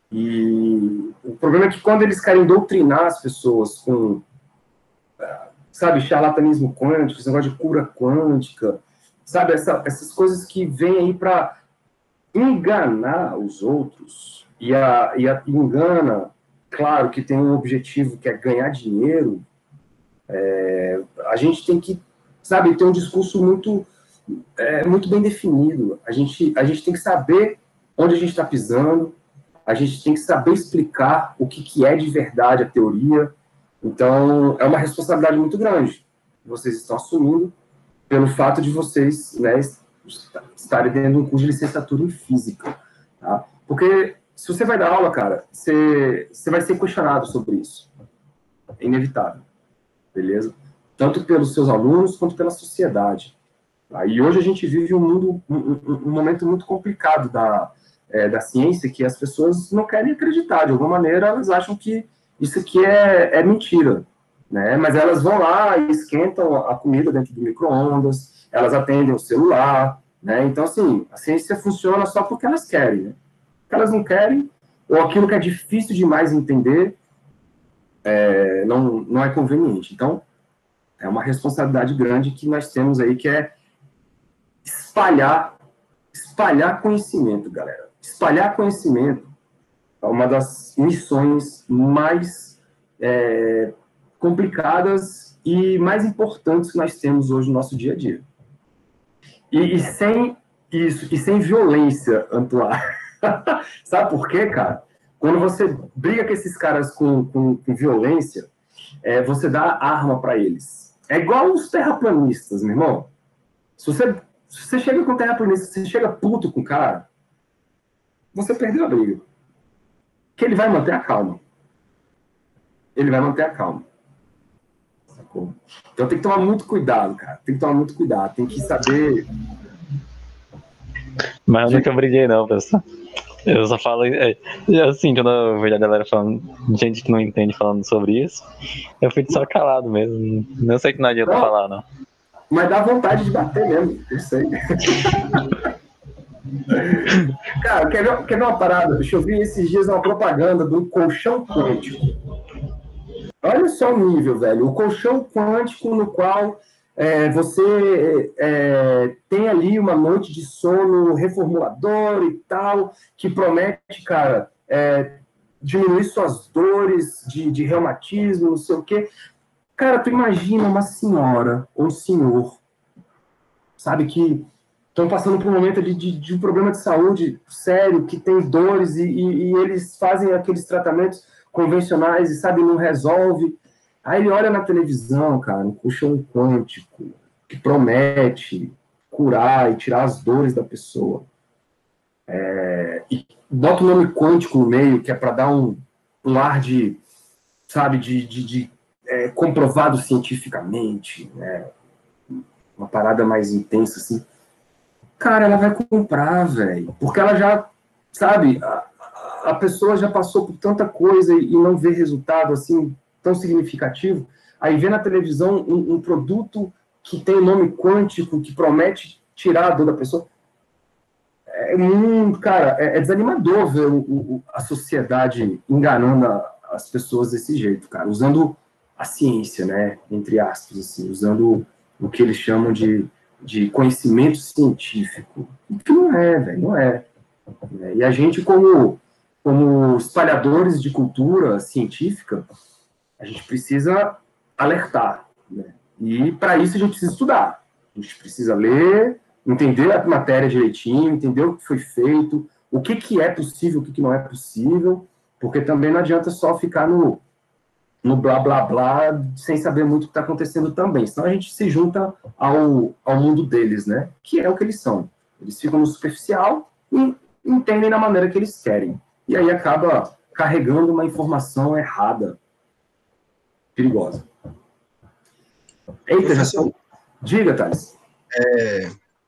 A: E o problema é que quando eles querem doutrinar as pessoas com, sabe, charlatanismo quântico, esse negócio de cura quântica, sabe, essa, essas coisas que vêm aí para enganar os outros, e, a, e a, engana, claro que tem um objetivo que é ganhar dinheiro, é, a gente tem que, sabe, ter um discurso muito, é, muito bem definido, a gente, a gente tem que saber onde a gente está pisando, a gente tem que saber explicar o que, que é de verdade a teoria. Então, é uma responsabilidade muito grande que vocês estão assumindo pelo fato de vocês, né, estarem dentro de um curso de licenciatura em física. Tá? Porque se você vai dar aula, cara, você, você vai ser questionado sobre isso. É inevitável. Beleza? Tanto pelos seus alunos quanto pela sociedade. Tá? E hoje a gente vive um, mundo, um, um, um momento muito complicado da, é, da ciência, que as pessoas não querem acreditar. De alguma maneira, elas acham que isso aqui é, é mentira, né? Mas elas vão lá e esquentam a comida dentro do micro-ondas, elas atendem o celular, né? Então, assim, a ciência funciona só porque elas querem, né? Porque elas não querem, ou aquilo que é difícil demais entender, é, não, não é conveniente. Então, é uma responsabilidade grande que nós temos aí, que é espalhar, espalhar conhecimento, galera. Espalhar conhecimento é uma das missões mais é, complicadas e mais importantes que nós temos hoje no nosso dia a dia. E, e sem isso, e sem violência, Antoine. Sabe por quê, cara? Quando você briga com esses caras com, com, com violência, é, você dá arma para eles. É igual os terraplanistas, meu irmão. Se você, se você chega com terraplanista, se você chega puto com o cara, você perdeu a briga. Que ele vai manter a calma. Ele vai manter a calma. Sacou? Então tem que tomar muito cuidado, cara. Tem que tomar muito cuidado. Tem que saber...
C: Mas eu nunca briguei, não, pessoal. Eu só falo... É, assim, quando eu vejo a galera falando... Gente que não entende falando sobre isso, eu fico só calado mesmo. Não sei que não adianta não, falar, não.
A: Mas dá vontade de bater mesmo. Eu sei. Cara, quer ver, quer ver uma parada? Deixa eu ver esses dias uma propaganda do colchão quântico. Olha só o nível, velho. O colchão quântico no qual é, você é, tem ali uma noite de sono reformulador e tal, que promete, cara, é, diminuir suas dores de, de reumatismo, não sei o quê. Cara, tu imagina uma senhora ou um senhor, sabe, que estão passando por um momento de, de, de um problema de saúde sério, que tem dores e, e, e eles fazem aqueles tratamentos convencionais e, sabe, não resolve. Aí ele olha na televisão, cara, um colchão quântico que promete curar e tirar as dores da pessoa. É, e bota o nome quântico no meio, que é para dar um, um ar de, sabe, de, de, de é, comprovado cientificamente, né? Uma parada mais intensa, assim. Cara, ela vai comprar, velho. Porque ela já, sabe, a, a pessoa já passou por tanta coisa e não vê resultado, assim, tão significativo. Aí vê na televisão um, um produto que tem o nome quântico, que promete tirar a dor da pessoa. É muito, cara, é, é desanimador ver o, o, a sociedade enganando a, as pessoas desse jeito, cara. Usando a ciência, né, entre aspas, assim, usando o que eles chamam de de conhecimento científico, que não é, velho, não é. E a gente, como, como espalhadores de cultura científica, a gente precisa alertar, né? E para isso a gente precisa estudar, a gente precisa ler, entender a matéria direitinho, entender o que foi feito, o que, que é possível, o que, que não é possível, porque também não adianta só ficar no no blá, blá, blá, sem saber muito o que está acontecendo também. Senão a gente se junta ao, ao mundo deles, né? Que é o que eles são. Eles ficam no superficial e entendem da maneira que eles querem. E aí acaba carregando uma informação errada, perigosa. Eita, já são... Diga, Thales.
B: É...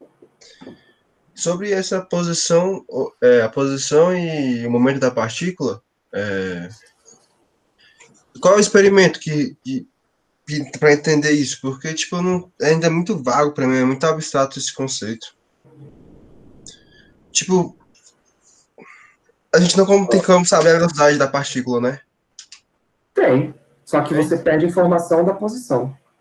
B: Sobre essa posição, é, a posição e o momento da partícula... É... Qual é o experimento que, que, que para entender isso? Porque tipo, não, ainda é muito vago para mim, é muito abstrato esse conceito. Tipo, a gente não tem como saber a velocidade da partícula, né?
A: Tem, só que você perde informação da posição.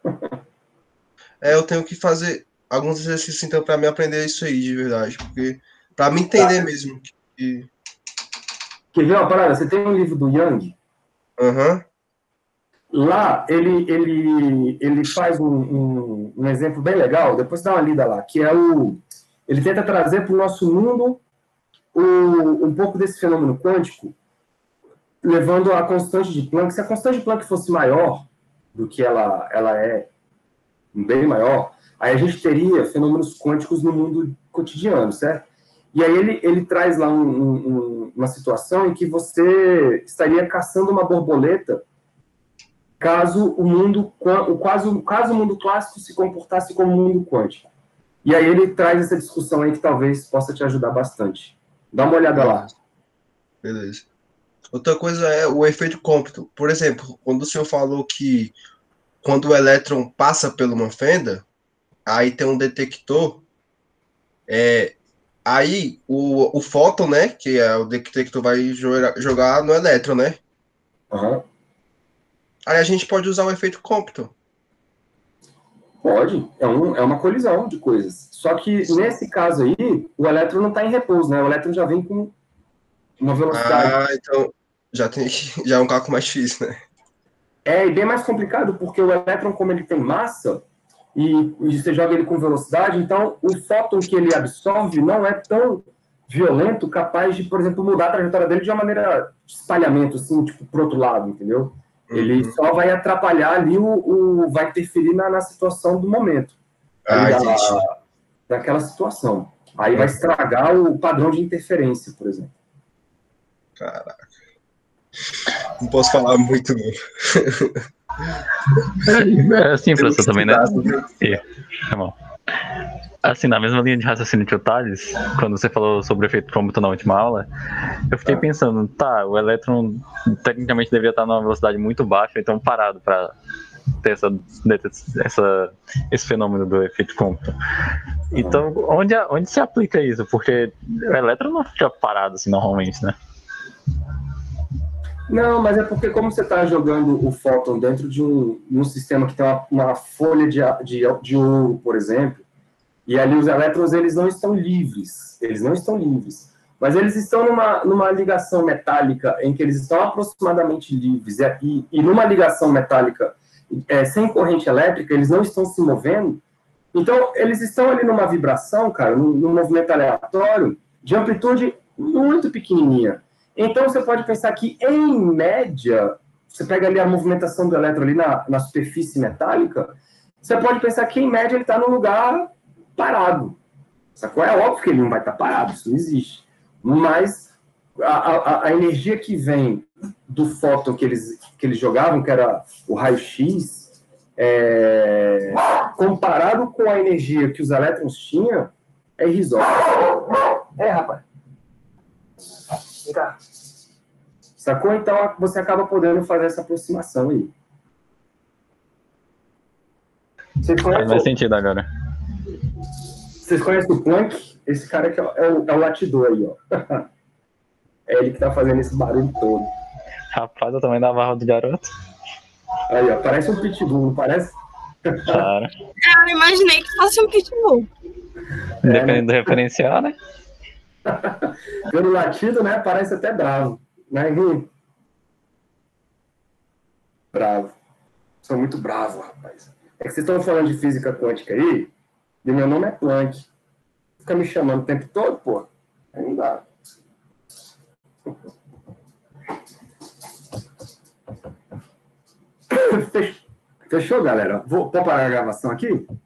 B: É, eu tenho que fazer alguns exercícios, então, para me aprender isso aí, de verdade. Porque, para me entender tá. mesmo. Que...
A: Quer ver uma parada? Você tem um livro do Jung?
B: Aham. Uhum.
A: Lá, ele, ele, ele faz um, um, um exemplo bem legal, depois dá uma lida lá, que é o... Ele tenta trazer para o nosso mundo o, um pouco desse fenômeno quântico, levando a constante de Planck. Se a constante de Planck fosse maior do que ela, ela é, bem maior, aí a gente teria fenômenos quânticos no mundo cotidiano, certo? E aí ele, ele traz lá um, um, uma situação em que você estaria caçando uma borboleta caso o mundo, o, caso, caso o mundo clássico se comportasse como um mundo quântico. E aí ele traz essa discussão aí que talvez possa te ajudar bastante. Dá uma olhada
B: Beleza.
A: lá.
B: Beleza. Outra coisa é o efeito Compton. Por exemplo, quando o senhor falou que quando o elétron passa por uma fenda, aí tem um detector, é, aí o, o fóton, né, que é o detector vai jogar no elétron, né?
A: Uhum.
B: Aí a gente pode usar o efeito Compton.
A: Pode, é, um, é uma colisão de coisas. Só que Sim. nesse caso aí, o elétron não está em repouso, né? O elétron já vem com uma velocidade.
B: Ah, então já, tem, já é um cálculo mais difícil, né?
A: É, e bem mais complicado, porque o elétron, como ele tem massa, e, e você joga ele com velocidade, então o fóton que ele absorve não é tão violento, capaz de, por exemplo, mudar a trajetória dele de uma maneira de espalhamento, assim, tipo, pro outro lado, entendeu? Ele uhum. só vai atrapalhar ali, o, o vai interferir na, na situação do momento.
B: Ah,
A: da,
B: entendi.
A: Daquela situação. Aí uhum. vai estragar o padrão de interferência, por exemplo.
B: Caraca. Não posso falar muito, não.
C: É assim, professor, também, né? É, tá bom. Assim, na mesma linha de raciocínio que o Thales, quando você falou sobre o efeito Compton na última aula, eu fiquei ah. pensando, tá, o elétron tecnicamente devia estar numa velocidade muito baixa, então parado para ter essa, essa, esse fenômeno do efeito Compton. Então, onde, onde se aplica isso? Porque o elétron não fica parado assim normalmente, né?
A: Não, mas é porque como você está jogando o fóton dentro de um, um sistema que tem uma, uma folha de, de, de ouro, por exemplo, e ali os elétrons eles não estão livres, eles não estão livres, mas eles estão numa, numa ligação metálica em que eles estão aproximadamente livres, e, e numa ligação metálica é, sem corrente elétrica, eles não estão se movendo, então eles estão ali numa vibração, cara, num, num movimento aleatório, de amplitude muito pequenininha. Então, você pode pensar que, em média, você pega ali a movimentação do elétron ali na, na superfície metálica, você pode pensar que, em média, ele está num lugar parado. Sacou? É óbvio que ele não vai estar parado, isso não existe. Mas a, a, a energia que vem do fóton que eles, que eles jogavam, que era o raio-x, é, comparado com a energia que os elétrons tinham, é irrisório. É, rapaz. Tá. Sacou? Então você acaba podendo fazer essa aproximação aí.
C: Vocês conhecem, Faz mais sentido agora.
A: Vocês conhecem o Planck? Esse cara aqui é o, é o latidor aí, ó. É ele que tá fazendo esse barulho todo.
C: Rapaz, eu também dava barra do garoto.
A: Aí, ó, parece um pitbull, não parece?
C: Claro.
D: Eu imaginei que fosse um pitbull.
C: É, Dependendo né? do referencial, né?
A: Pelo latido, né? Parece até bravo. Né, Henrique? Bravo. Sou muito bravo, rapaz. É que vocês estão falando de física quântica aí, e meu nome é Planck. Fica me chamando o tempo todo, pô. Aí não dá. Fechou, galera? Vou, vou parar a gravação aqui?